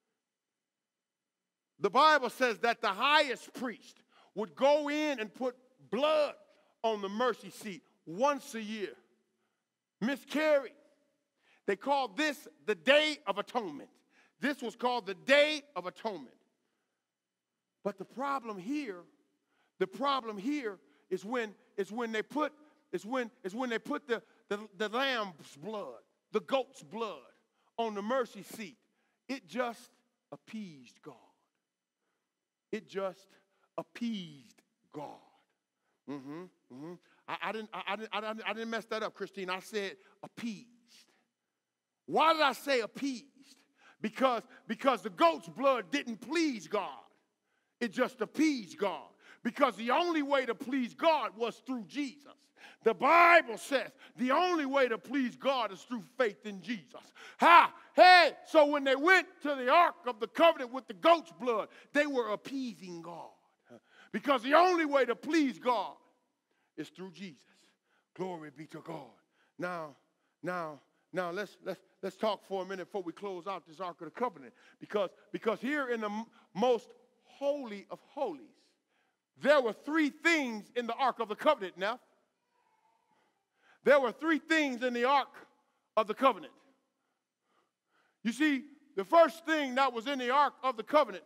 The Bible says that the highest priest would go in and put blood on the mercy seat once a year. Miss Carrie, they called this the Day of Atonement. This was called the Day of Atonement. But the problem here, the problem here is when is when they put is when is when they put the, the, the lamb's blood, the goat's blood on the mercy seat. It just appeased God. It just appeased God. Mm-hmm, mm-hmm. I, I, didn't, I, I, didn't, I, didn't, I didn't mess that up, Christine. I said appeased. Why did I say appeased? Because, because the goat's blood didn't please God. It just appeased God. Because the only way to please God was through Jesus. The Bible says the only way to please God is through faith in Jesus. Ha! Hey! So when they went to the Ark of the Covenant with the goat's blood, they were appeasing God. Because the only way to please God is through Jesus. Glory be to God. Now, now, now let's let's let's talk for a minute before we close out this Ark of the Covenant. Because, because here in the m- most holy of holies, there were three things in the Ark of the Covenant now. There were three things in the Ark of the Covenant. You see, the first thing that was in the Ark of the Covenant,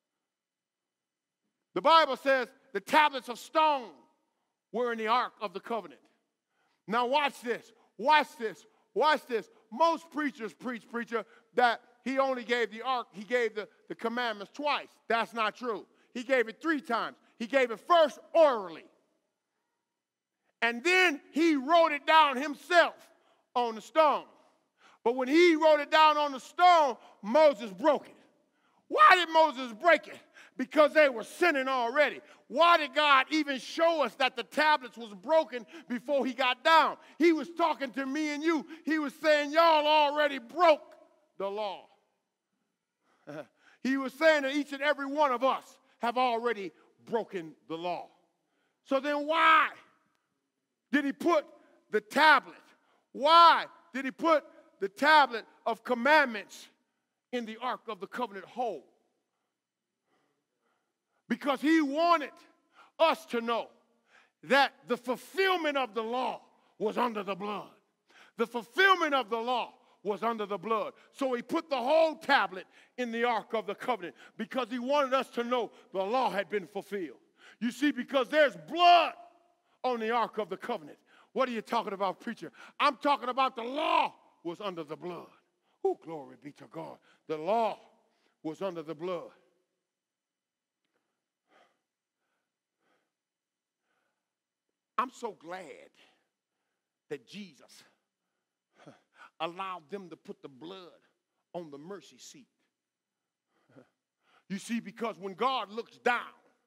the Bible says the tablets of stone were in the Ark of the Covenant. Now watch this, watch this, watch this. Most preachers preach, preacher, that he only gave the Ark, he gave the, the commandments twice. That's not true. He gave it three times. He gave it first orally. And then he wrote it down himself on the stone. But when he wrote it down on the stone, Moses broke it. Why did Moses break it? Because they were sinning already. Why did God even show us that the tablets was broken before he got down? He was talking to me and you. He was saying, y'all already broke the law. He was saying that each and every one of us have already broken the law. So then why did he put the tablet? Why did he put the tablet of commandments in the Ark of the Covenant whole? Because he wanted us to know that the fulfillment of the law was under the blood. The fulfillment of the law was under the blood. So he put the whole tablet in the Ark of the Covenant because he wanted us to know the law had been fulfilled. You see, because there's blood on the Ark of the Covenant. What are you talking about, preacher? I'm talking about the law was under the blood. Oh, glory be to God. The law was under the blood. I'm so glad that Jesus allowed them to put the blood on the mercy seat. You see, because when God looks down,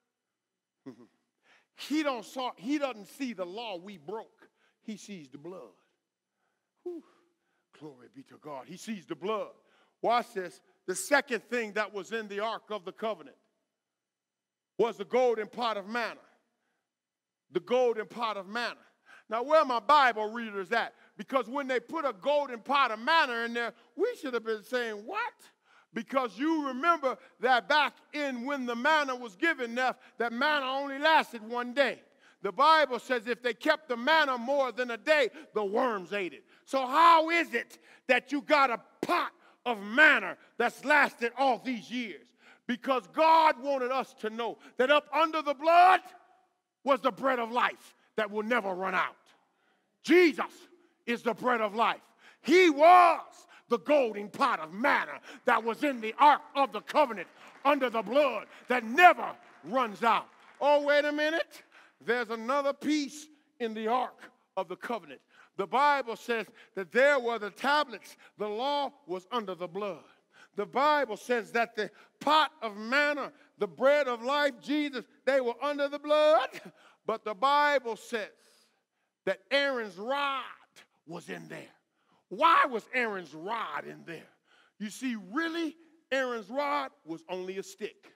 he, don't saw, he doesn't see the law we broke. He sees the blood. Whew. Glory be to God. He sees the blood. Watch this. The second thing that was in the Ark of the Covenant was the golden pot of manna. The golden pot of manna. Now, where are my Bible readers at? Because when they put a golden pot of manna in there, we should have been saying, what? Because you remember that back in when the manna was given, that, that manna only lasted one day. The Bible says if they kept the manna more than a day, the worms ate it. So how is it that you got a pot of manna that's lasted all these years? Because God wanted us to know that up under the blood was the bread of life that will never run out. Jesus is the bread of life. He was the golden pot of manna that was in the Ark of the Covenant under the blood that never runs out. Oh, wait a minute. There's another piece in the Ark of the Covenant. The Bible says that there were the tablets. The law was under the blood. The Bible says that the pot of manna, the bread of life, Jesus, they were under the blood. But the Bible says that Aaron's rod was in there. Why was Aaron's rod in there? You see, really, Aaron's rod was only a stick.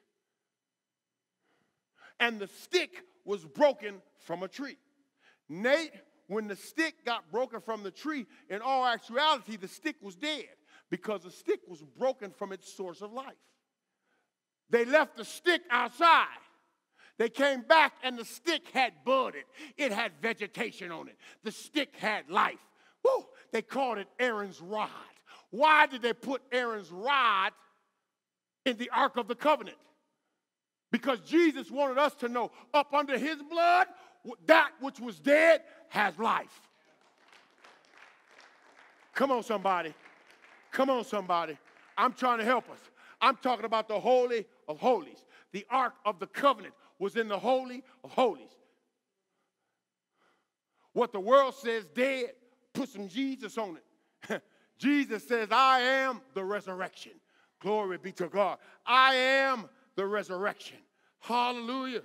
And the stick was broken from a tree. Nate, when the stick got broken from the tree, in all actuality, the stick was dead because the stick was broken from its source of life. They left the stick outside. They came back and the stick had budded. It had vegetation on it. The stick had life. Woo! They called it Aaron's rod. Why did they put Aaron's rod in the Ark of the Covenant? Because Jesus wanted us to know up under his blood that which was dead has life. Come on, somebody. Come on, somebody. I'm trying to help us. I'm talking about the Holy of Holies. The Ark of the Covenant was in the Holy of Holies. What the world says dead, put some Jesus on it. Jesus says, I am the resurrection. Glory be to God. I am the resurrection. Hallelujah.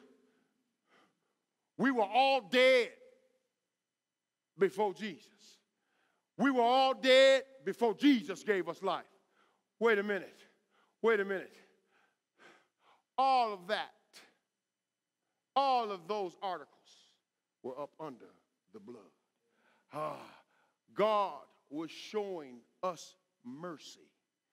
We were all dead before Jesus. We were all dead before Jesus gave us life. Wait a minute. Wait a minute. All of that, all of those articles were up under the blood. Ah, God was showing us mercy.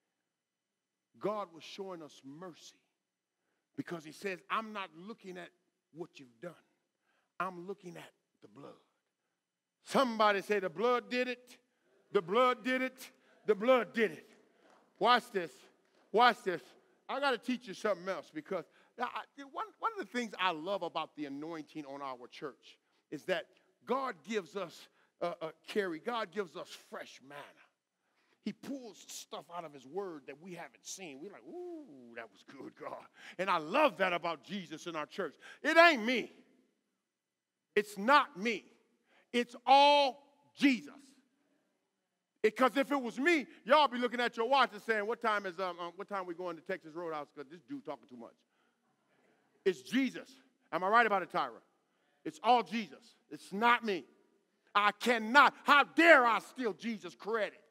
God was showing us mercy because he says, I'm not looking at what you've done. I'm looking at the blood. Somebody say the blood did it. The blood did it. The blood did it. Watch this. Watch this. I got to teach you something else because I, one, one of the things I love about the anointing on our church is that God gives us, uh, uh, Carrie, God gives us fresh manna. He pulls stuff out of his word that we haven't seen. We're like, ooh, that was good, God. And I love that about Jesus in our church. It ain't me. It's not me. It's all Jesus. Because if it was me, y'all be looking at your watch and saying, what time is um, um what time we going to Texas Roadhouse? Because this dude talking too much. It's Jesus. Am I right about it, Tyra? It's all Jesus. It's not me. I cannot. How dare I steal Jesus' credit?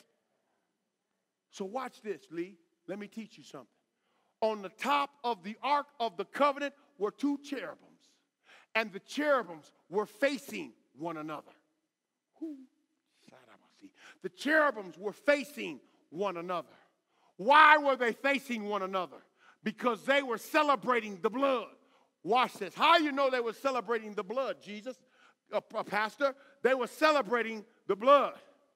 So watch this, Lee. Let me teach you something. On the top of the Ark of the Covenant were two cherubims, and the cherubims were facing one another. Whoo. The cherubims were facing one another. Why were they facing one another? Because they were celebrating the blood. Watch this. How you know they were celebrating the blood, Jesus? A, a pastor? They were celebrating the blood.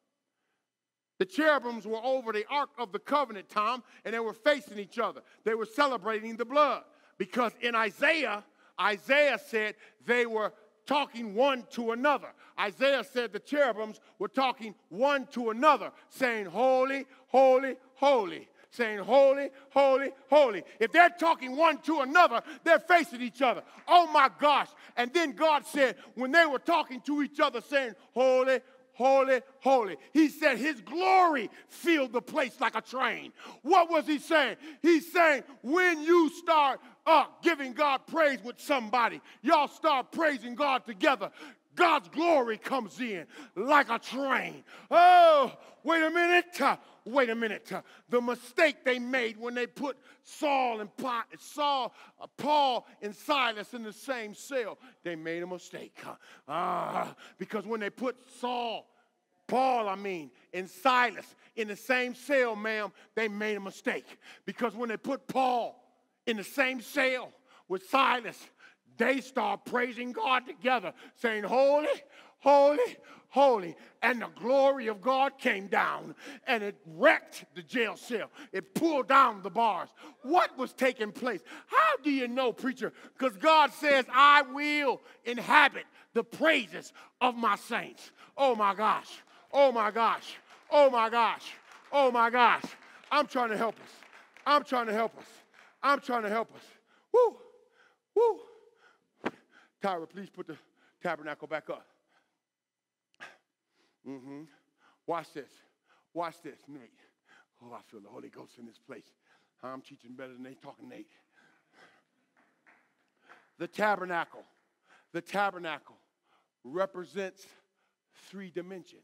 The cherubims were over the Ark of the Covenant, Tom, and they were facing each other. They were celebrating the blood. Because in Isaiah, Isaiah said they were talking one to another. Isaiah said the cherubims were talking one to another, saying, holy, holy, holy. Saying, holy, holy, holy. If they're talking one to another, they're facing each other. Oh, my gosh. And then God said, when they were talking to each other, saying, holy, holy, holy, he said his glory filled the place like a train. What was he saying? He's saying, when you start uh, giving God praise with somebody, y'all start praising God together, God's glory comes in like a train. Oh, wait a minute. Uh, wait a minute. Uh, the mistake they made when they put Saul and Pot, Saul, uh, Paul and Silas in the same cell, they made a mistake. Uh, uh, because when they put Saul, Paul, I mean, and Silas in the same cell, ma'am, they made a mistake. Because when they put Paul in the same cell with Silas, they start praising God together, saying, holy, holy, holy. And the glory of God came down, and it wrecked the jail cell. It pulled down the bars. What was taking place? How do you know, preacher? Because God says, I will inhabit the praises of my saints. Oh, my gosh. Oh, my gosh. Oh, my gosh. Oh, my gosh. I'm trying to help us. I'm trying to help us. I'm trying to help us. Woo. Woo. Tyra, please put the tabernacle back up. Mm-hmm. Watch this. Watch this, Nate. Oh, I feel the Holy Ghost in this place. I'm teaching better than they talking, Nate. The tabernacle. The tabernacle represents three dimensions.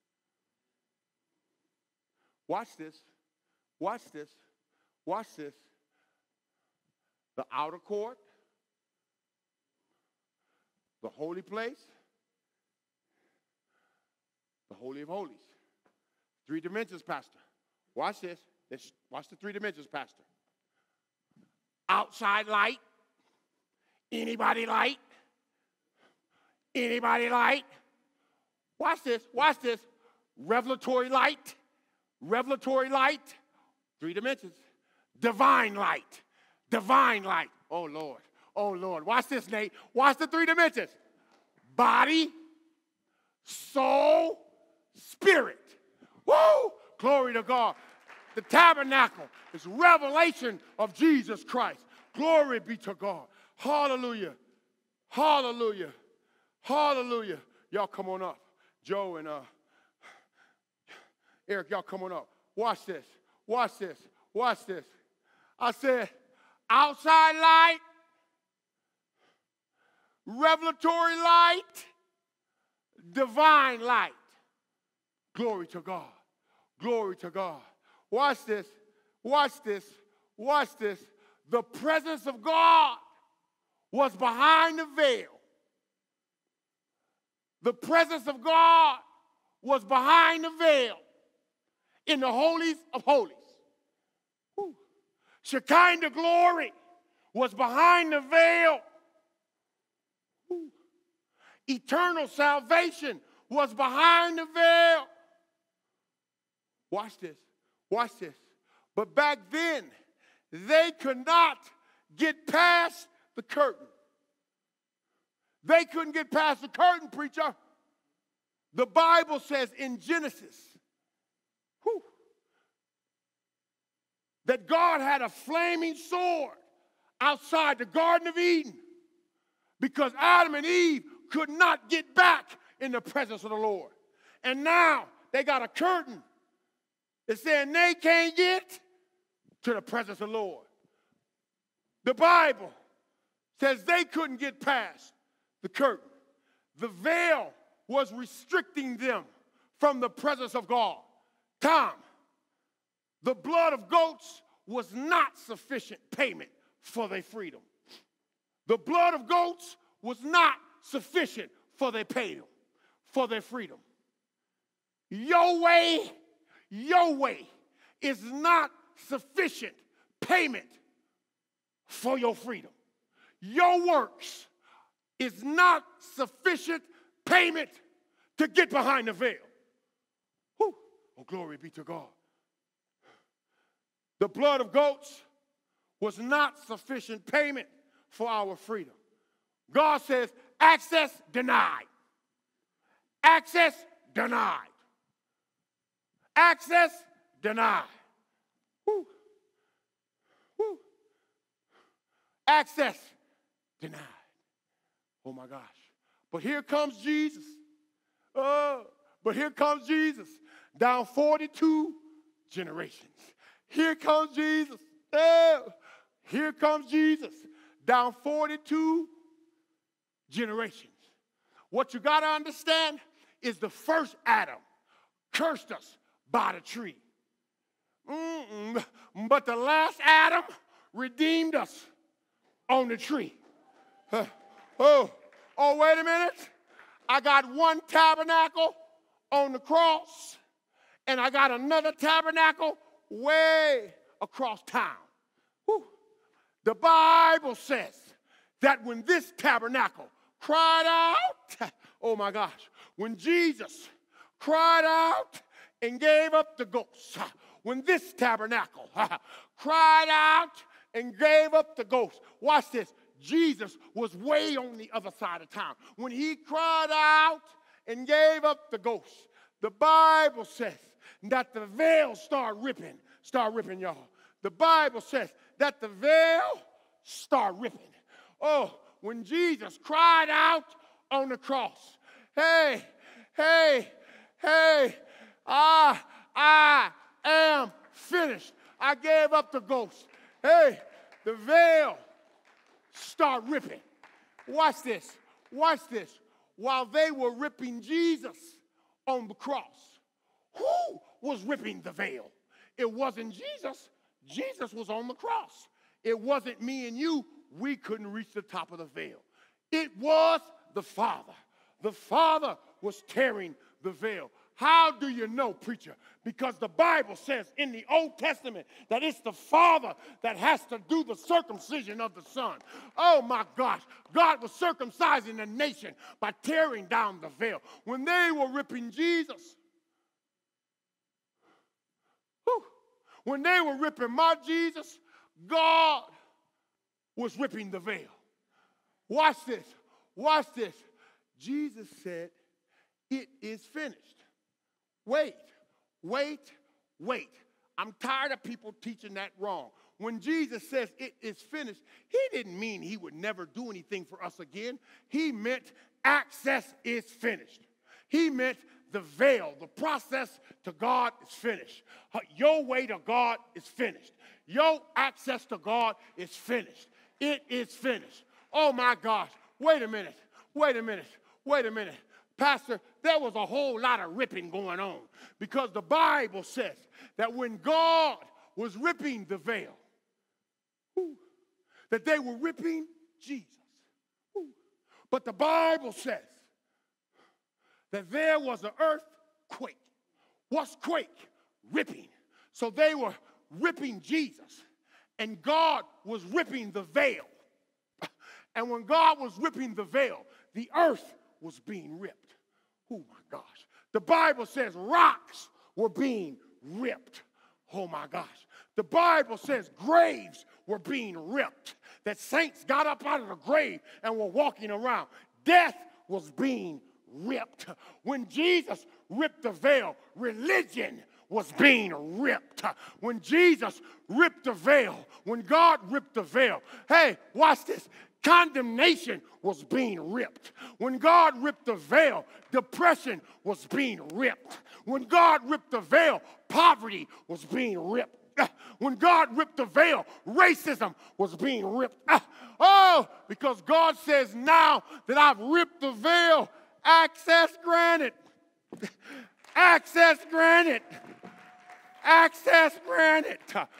Watch this. Watch this. Watch this. The outer court, the holy place, the Holy of Holies. Three dimensions, Pastor. Watch this. Let's watch the three dimensions, Pastor. Outside light. Anybody light? Anybody light? Watch this. Watch this. Revelatory light. Revelatory light. Three dimensions. Divine light. Divine light. Oh, Lord. Oh, Lord. Watch this, Nate. Watch the three dimensions. body, soul, spirit. Woo! Glory to God. The tabernacle is revelation of Jesus Christ. Glory be to God. Hallelujah. Hallelujah. Hallelujah. Y'all come on up. Joe and uh, Eric, y'all come on up. Watch this. Watch this. Watch this. I said, outside light, revelatory light, divine light. Glory to God. Glory to God. Watch this. Watch this. Watch this. The presence of God was behind the veil. The presence of God was behind the veil in the holies of holies. Whew. Shekinah glory was behind the veil. Whew. Eternal salvation was behind the veil. Watch this. Watch this. But back then, they could not get past the curtain. They couldn't get past the curtain, preacher. The Bible says in Genesis, whew, that God had a flaming sword outside the Garden of Eden because Adam and Eve could not get back in the presence of the Lord. And now they got a curtain that's saying they can't get to the presence of the Lord. The Bible says they couldn't get past the curtain. The veil was restricting them from the presence of God. Tom, the blood of goats was not sufficient payment for their freedom. The blood of goats was not sufficient for their payment, for their freedom. Your way, your way is not sufficient payment for your freedom. Your works is not sufficient payment to get behind the veil. Whew. Oh, glory be to God. The blood of goats was not sufficient payment for our freedom. God says, access denied. Access denied. Access denied. Whew. Whew. Access denied. Oh my gosh. But here comes Jesus. Oh, but here comes Jesus. Down forty-two generations. Here comes Jesus. Oh, here comes Jesus. Down forty-two generations. What you got to understand is the first Adam cursed us by the tree. Mm-mm. But the last Adam redeemed us on the tree. Uh, oh, oh, wait a minute. I got one tabernacle on the cross, and I got another tabernacle way across town. Whew. The Bible says that when this tabernacle cried out, oh my gosh, when Jesus cried out and gave up the ghost, when this tabernacle cried out and gave up the ghost, watch this, Jesus was way on the other side of town. When he cried out and gave up the ghost, the Bible says that the veil started ripping. Start ripping, y'all. The Bible says that the veil started ripping. Oh, when Jesus cried out on the cross, hey, hey, hey, I, I am finished. I gave up the ghost. Hey, the veil start ripping. Watch this. Watch this. While they were ripping Jesus on the cross, who was ripping the veil? It wasn't Jesus. Jesus was on the cross. It wasn't me and you. We couldn't reach the top of the veil. It was the Father. The Father was tearing the veil. How do you know, preacher? Because the Bible says in the Old Testament that it's the Father that has to do the circumcision of the Son. Oh my gosh, God was circumcising the nation by tearing down the veil. When they were ripping Jesus, whew, when they were ripping my Jesus, God was ripping the veil. Watch this, watch this. Jesus said, it is finished. Wait, wait, wait. I'm tired of people teaching that wrong. When Jesus says it is finished, he didn't mean he would never do anything for us again. He meant access is finished. He meant the veil, the process to God is finished. Your way to God is finished. Your access to God is finished. It is finished. Oh my gosh, wait a minute, wait a minute, wait a minute. Pastor, there was a whole lot of ripping going on because the Bible says that when God was ripping the veil, whoo, that they were ripping Jesus. Whoo. But the Bible says that there was an earthquake. What's quake? Ripping. So they were ripping Jesus, and God was ripping the veil. And when God was ripping the veil, the earth was being ripped. Oh my gosh. The Bible says rocks were being ripped. Oh my gosh. The Bible says graves were being ripped. That saints got up out of the grave and were walking around. Death was being ripped. When Jesus ripped the veil, religion was being ripped. When Jesus ripped the veil, when God ripped the veil, hey, watch this. Condemnation was being ripped. When God ripped the veil, depression was being ripped. When God ripped the veil, poverty was being ripped. When God ripped the veil, racism was being ripped. Oh, because God says now that I've ripped the veil, access granted. Access granted. Access granted.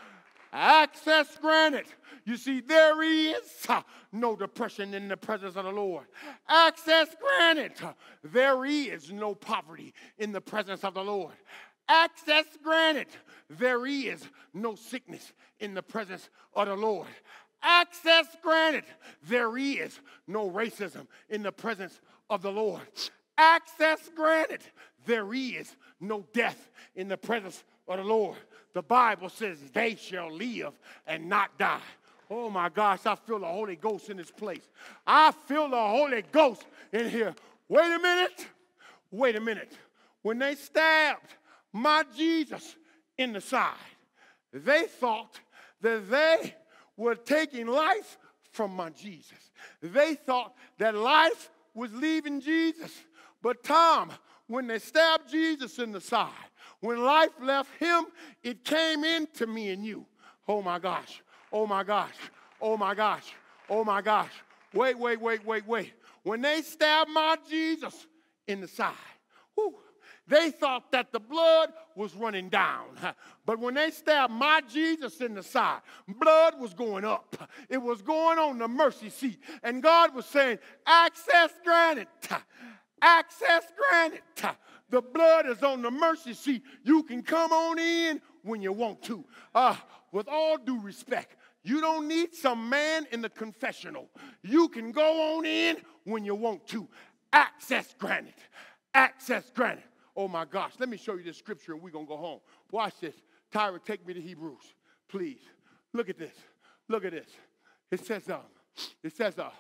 Access granted. You see, there is uh, no depression in the presence of the Lord. Access granted. Uh, there is no poverty in the presence of the Lord. Access granted. There is no sickness in the presence of the Lord. Access granted. There is no racism in the presence of the Lord. Access granted. There is no death in the presence of the Lord. The Bible says they shall live and not die. Oh my gosh, I feel the Holy Ghost in this place. I feel the Holy Ghost in here. Wait a minute. Wait a minute. When they stabbed my Jesus in the side, they thought that they were taking life from my Jesus. They thought that life was leaving Jesus. But Tom, when they stabbed Jesus in the side, when life left him, it came into me and you. Oh my gosh. Oh my gosh. Oh my gosh. Oh my gosh. Wait, wait, wait, wait, wait. When they stabbed my Jesus in the side, whew, they thought that the blood was running down. But when they stabbed my Jesus in the side, blood was going up. It was going on the mercy seat. And God was saying, access granted. Access granted. The blood is on the mercy seat. You can come on in when you want to. Uh, with all due respect, you don't need some man in the confessional. You can go on in when you want to. Access granted. Access granted. Oh my gosh, let me show you this scripture and we're going to go home. Watch this. Tyra, take me to Hebrews, please. Look at this. Look at this. It says, uh, it says, uh,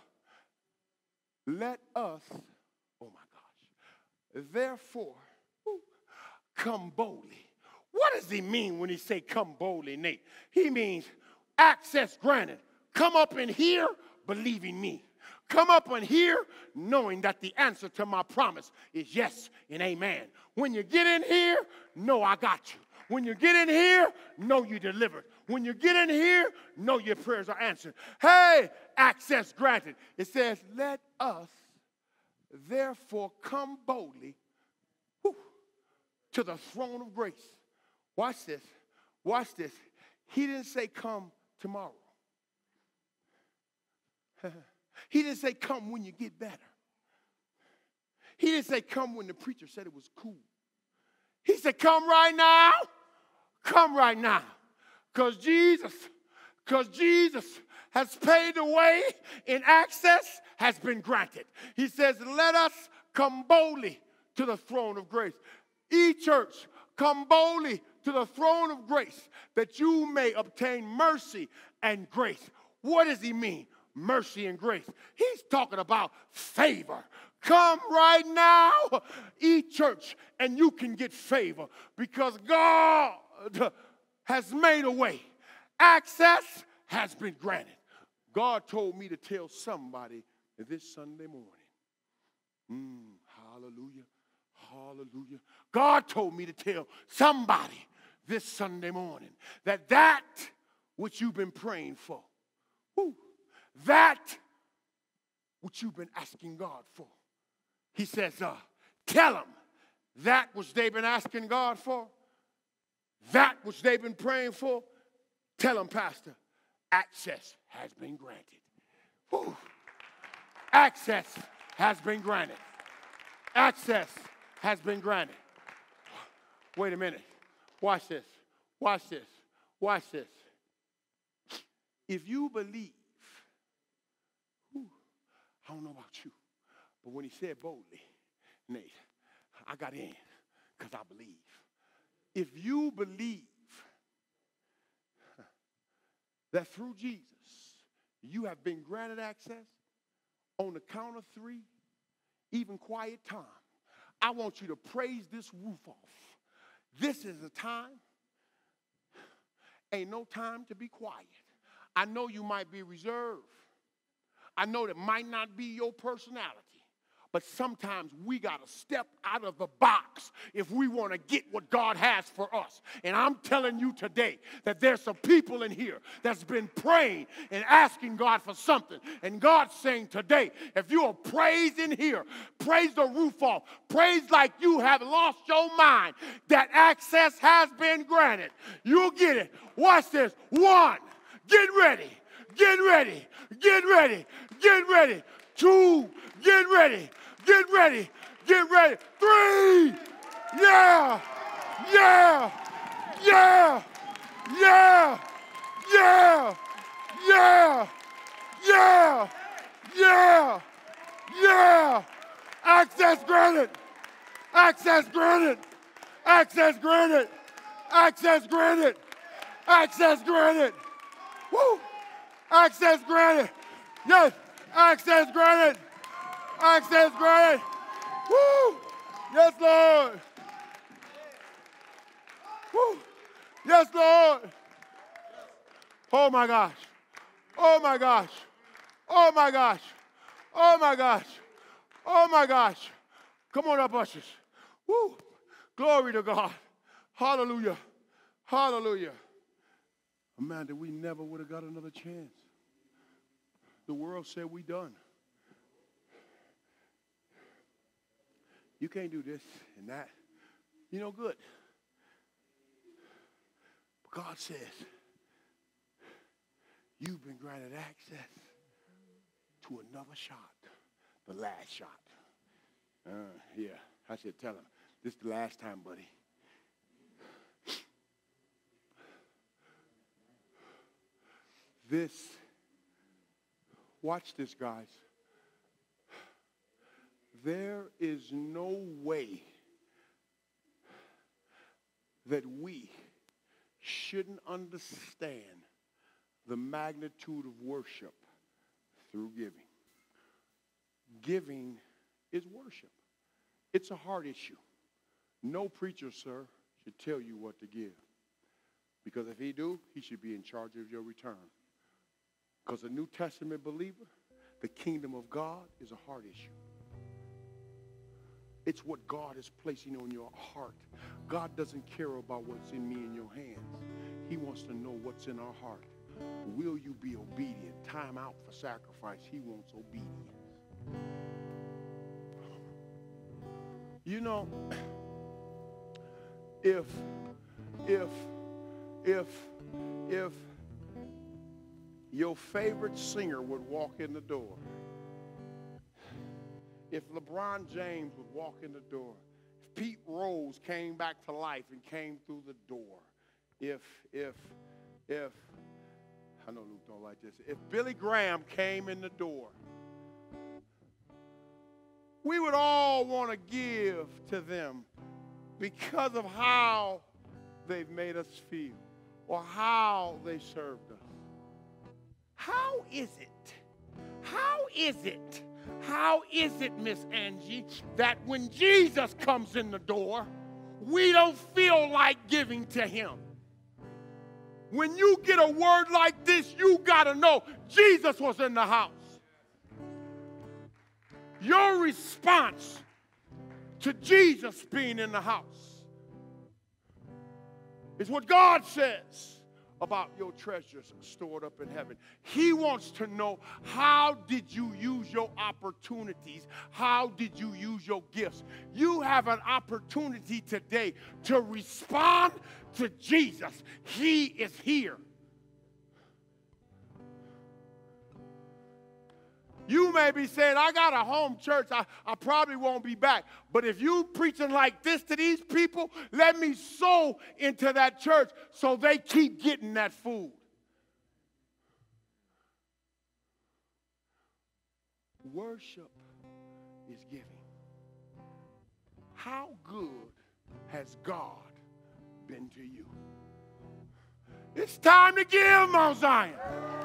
let us, oh my gosh, therefore, whoo, come boldly. What does he mean when he say come boldly, Nate? He means access granted. Come up in here believing me. Come up in here knowing that the answer to my promise is yes and amen. When you get in here, know I got you. When you get in here, know you delivered. When you get in here, know your prayers are answered. Hey, access granted. It says, let us therefore come boldly whew, to the throne of grace. Watch this. Watch this. He didn't say come tomorrow. He didn't say come when you get better. He didn't say come when the preacher said it was cool. He said come right now. Come right now. Because Jesus, because Jesus has paid the way and access has been granted. He says, let us come boldly to the throne of grace. E-church, come boldly to the throne of grace that you may obtain mercy and grace. What does he mean? mercy and grace. He's talking about favor. Come right now, E-Church, and you can get favor because God has made a way. Access has been granted. God told me to tell somebody this Sunday morning. Mm, hallelujah, hallelujah. God told me to tell somebody this Sunday morning that that which you've been praying for, whew, that which you've been asking God for, he says, uh, tell them that which they've been asking God for, that which they've been praying for, tell them, Pastor, access has been granted. Whew. Access has been granted. Access has been granted. Wait a minute. Watch this. Watch this. Watch this. If you believe, whew, I don't know about you, but when he said boldly, Nate, I got in because I believe. If you believe that through Jesus you have been granted access on the count of three, even quiet time, I want you to praise this roof off. This is a time, ain't no time to be quiet. I know you might be reserved. I know that might not be your personality. But sometimes we got to step out of the box if we want to get what God has for us. And I'm telling you today that there's some people in here that's been praying and asking God for something. And God's saying today, if you are praising here, praise the roof off. Praise like you have lost your mind. That access has been granted. You'll get it. Watch this. One, get ready. Get ready. Get ready. Get ready. Two, get ready. Get ready. Get ready. Three. Yeah. Yeah. Yeah. Yeah. Yeah. Yeah. Yeah. Yeah. Yeah. Access granted. Access granted. Access granted. Access granted. Access granted. Woo. Access granted. Yes. Access granted. Access granted. Woo. Yes, Lord. Woo. Yes, Lord. Oh, my gosh. Oh, my gosh. Oh, my gosh. Oh, my gosh. Oh, my gosh. Come on up, ushers. Woo. Glory to God. Hallelujah. Hallelujah. Amanda, we never would have got another chance. The world said we done. You can't do this and that. You know, good. But God says, you've been granted access to another shot, the last shot. Uh, yeah, I should tell him, this is the last time, buddy. This, watch this, guys. There is no way that we shouldn't understand the magnitude of worship through giving. Giving is worship. It's a heart issue. No preacher, sir, should tell you what to give. Because if he do, he should be in charge of your return. Because a New Testament believer, the kingdom of God is a heart issue. It's what God is placing on your heart. God doesn't care about what's in me and your hands. He wants to know what's in our heart. Will you be obedient? Time out for sacrifice. He wants obedience. You know, if, if, if, if your favorite singer would walk in the door, if LeBron James would walk in the door, if Pete Rose came back to life and came through the door, if, if, if, I know Luke don't like this, if Billy Graham came in the door, we would all want to give to them because of how they've made us feel or how they served us. How is it is it, how is it, Miss Angie, that when Jesus comes in the door, we don't feel like giving to him? When you get a word like this, you got to know Jesus was in the house. Your response to Jesus being in the house is what God says about your treasures stored up in heaven. He wants to know, how did you use your opportunities? How did you use your gifts? You have an opportunity today to respond to Jesus. He is here. You may be saying, I got a home church, I, I probably won't be back. But if you preaching like this to these people, let me sow into that church so they keep getting that food. Worship is giving. How good has God been to you? It's time to give, Mount Zion.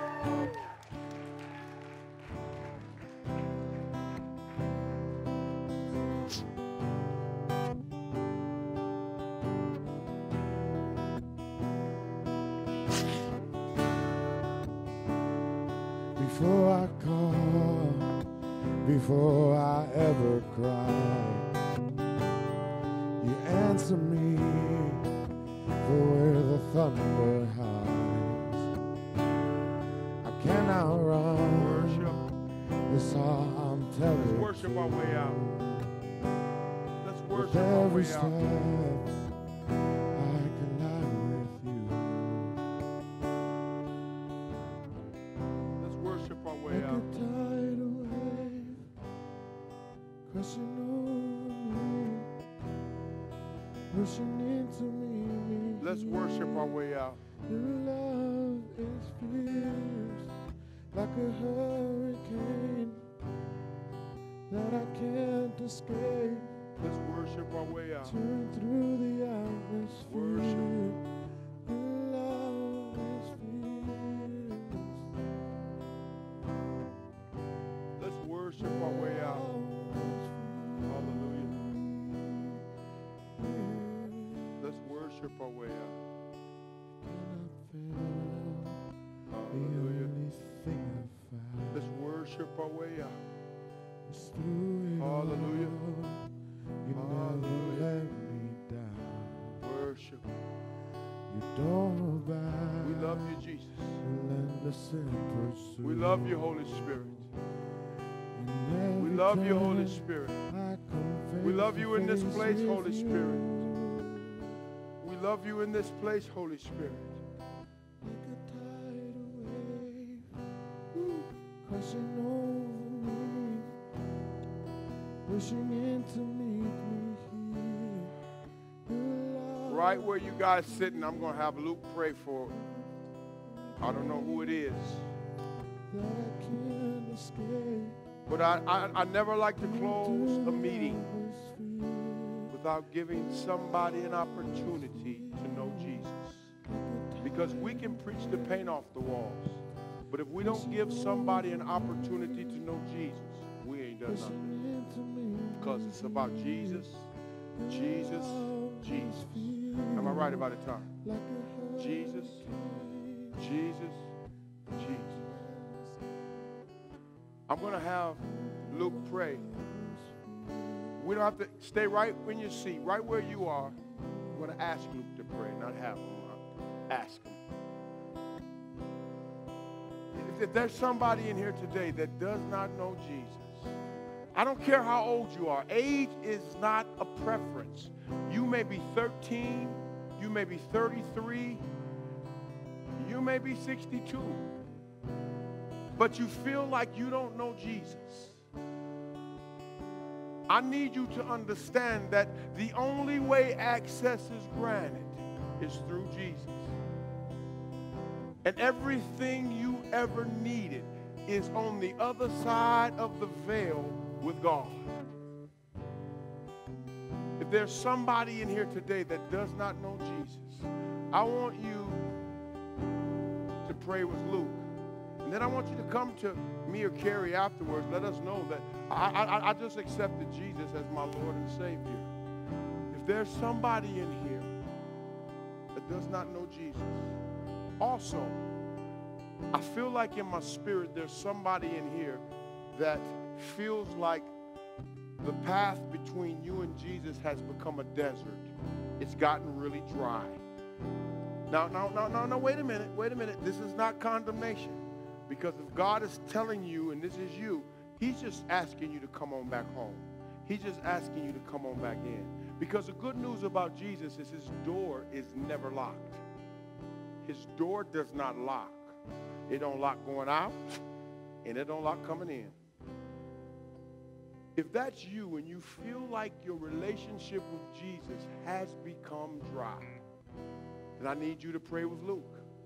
Before I call, before I ever cry, you answer me for where the thunder hides. I cannot run. Worship. This all I'm telling you. Let's worship our way out. Let's worship With our every way step, out. I can lie with you. Let's worship our way Like out. a tidal wave crashing over me, rushing into me. Let's worship our way out. Your love is fierce, like a hurricane that I can't escape. Let's worship our way out. Turn through the atmosphere. Worship. Your love is fierce. Let's worship our way out. Hallelujah. Let's worship our way out. Hallelujah. Let's worship our way out. Hallelujah. You never let me down. Worship. You don't back. We love you, Jesus. Relentless in pursuit. We love you, Holy Spirit. And We every love you, Holy time Spirit. I come We face love to you in this face place, with Holy you, Spirit. We love you in this place, Holy Spirit. like a tidal wave crashing over me, rushing in to meet me here. Your love Right where you guys sitting, I'm going to have Luke pray for, I don't know who it is, that I can't escape. but I, I, I never like to close a meeting without giving somebody an opportunity to know Jesus. Because we can preach the paint off the walls, but if we don't give somebody an opportunity to know Jesus, we ain't done nothing. Because it's about Jesus, Jesus, Jesus. Am I right about it, Tom? Jesus, Jesus, Jesus. I'm going to have Luke pray. We don't have to stay right in your seat, right where you are. I'm going to ask Luke to pray, not have him. Ask him. If, if there's somebody in here today that does not know Jesus, I don't care how old you are. Age is not a preference. You may be thirteen, you may be thirty-three, you may be sixty-two, but you feel like you don't know Jesus. I need you to understand that the only way access is granted is through Jesus. And everything you ever needed is on the other side of the veil with God. If there's somebody in here today that does not know Jesus, I want you to pray with Luke And then I want you to come to me or Carrie afterwards. Let us know that I, I, I just accepted Jesus as my Lord and Savior. If there's somebody in here that does not know Jesus, also, I feel like in my spirit there's somebody in here that feels like the path between you and Jesus has become a desert. It's gotten really dry. Now, no, no, no, no, wait a minute, wait a minute. This is not condemnation. Because if God is telling you, and this is you, he's just asking you to come on back home. He's just asking you to come on back in. Because the good news about Jesus is his door is never locked. His door does not lock. It don't lock going out, and it don't lock coming in. If that's you and you feel like your relationship with Jesus has become dry, then I need you to pray with Luke.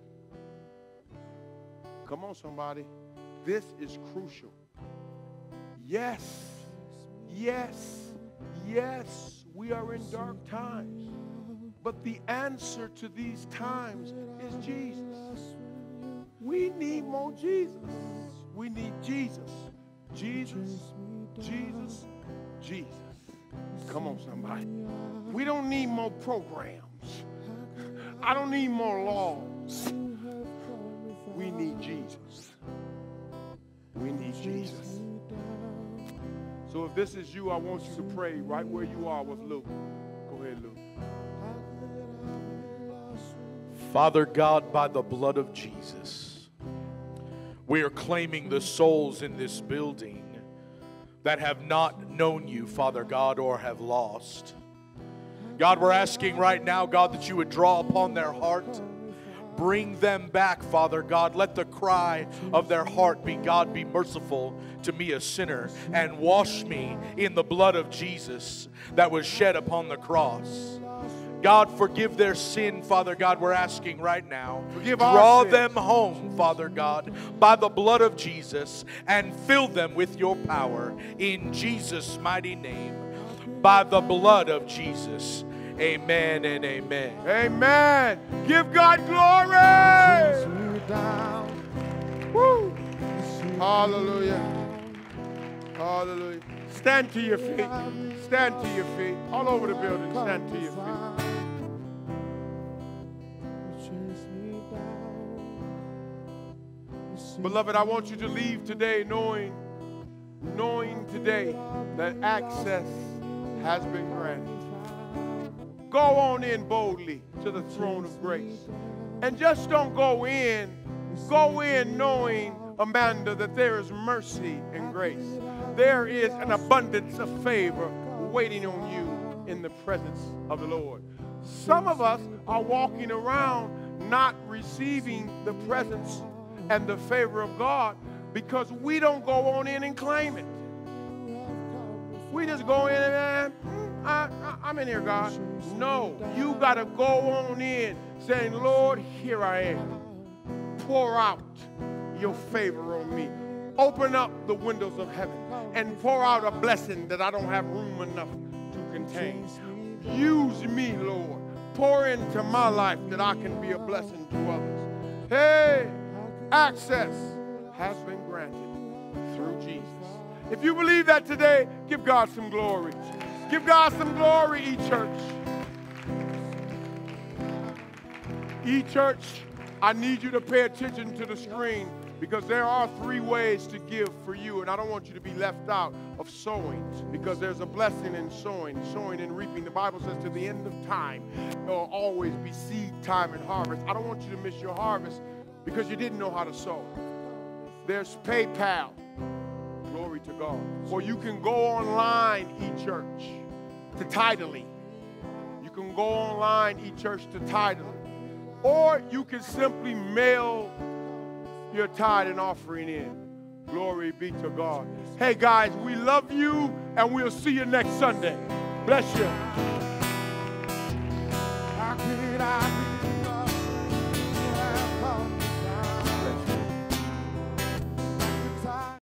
Come on, somebody. This is crucial. Yes, yes, yes, we are in dark times. But the answer to these times is Jesus. We need more Jesus. We need Jesus. Jesus, Jesus, Jesus. Come on, somebody. We don't need more programs. I don't need more laws. We need Jesus. We need Jesus. So if this is you, I want you to pray right where you are with Luke. Go ahead, Luke. Father God, by the blood of Jesus, we are claiming the souls in this building that have not known you, Father God, or have lost. God, we're asking right now, God, that you would draw upon their heart. Bring them back, Father God. Let the cry of their heart be, God, be merciful to me, a sinner, and wash me in the blood of Jesus that was shed upon the cross. God, forgive their sin, Father God, we're asking right now. Forgive Draw our them home, Father God, by the blood of Jesus, and fill them with your power in Jesus' mighty name. By the blood of Jesus. Amen and amen. Amen. Give God glory. Woo. Hallelujah. Hallelujah. Stand to your feet. Stand to your feet. All over the building, stand to your feet. Beloved, I want you to leave today knowing, knowing today that access has been granted. Go on in boldly to the throne of grace. And just don't go in. Go in knowing, Amanda, that there is mercy and grace. There is an abundance of favor waiting on you in the presence of the Lord. Some of us are walking around not receiving the presence and the favor of God because we don't go on in and claim it. We just go in and, man, I, I, I'm in here, God. No, you got to go on in saying, Lord, here I am. Pour out your favor on me. Open up the windows of heaven and pour out a blessing that I don't have room enough to contain. Use me, Lord. Pour into my life that I can be a blessing to others. Hey, access has been granted through Jesus. If you believe that today, give God some glory. Give God some glory, E-Church. E-Church, I need you to pay attention to the screen because there are three ways to give for you, and I don't want you to be left out of sowing because there's a blessing in sowing, sowing and reaping. The Bible says to the end of time, there will always be seed time and harvest. I don't want you to miss your harvest because you didn't know how to sow. There's PayPal. Glory to God. Or you can go online, E-Church, to Tidally. You can go online, E-Church, to Tidally. Or you can simply mail your tithe and offering in. Glory be to God. Hey, guys, we love you, and we'll see you next Sunday. Bless you. How could I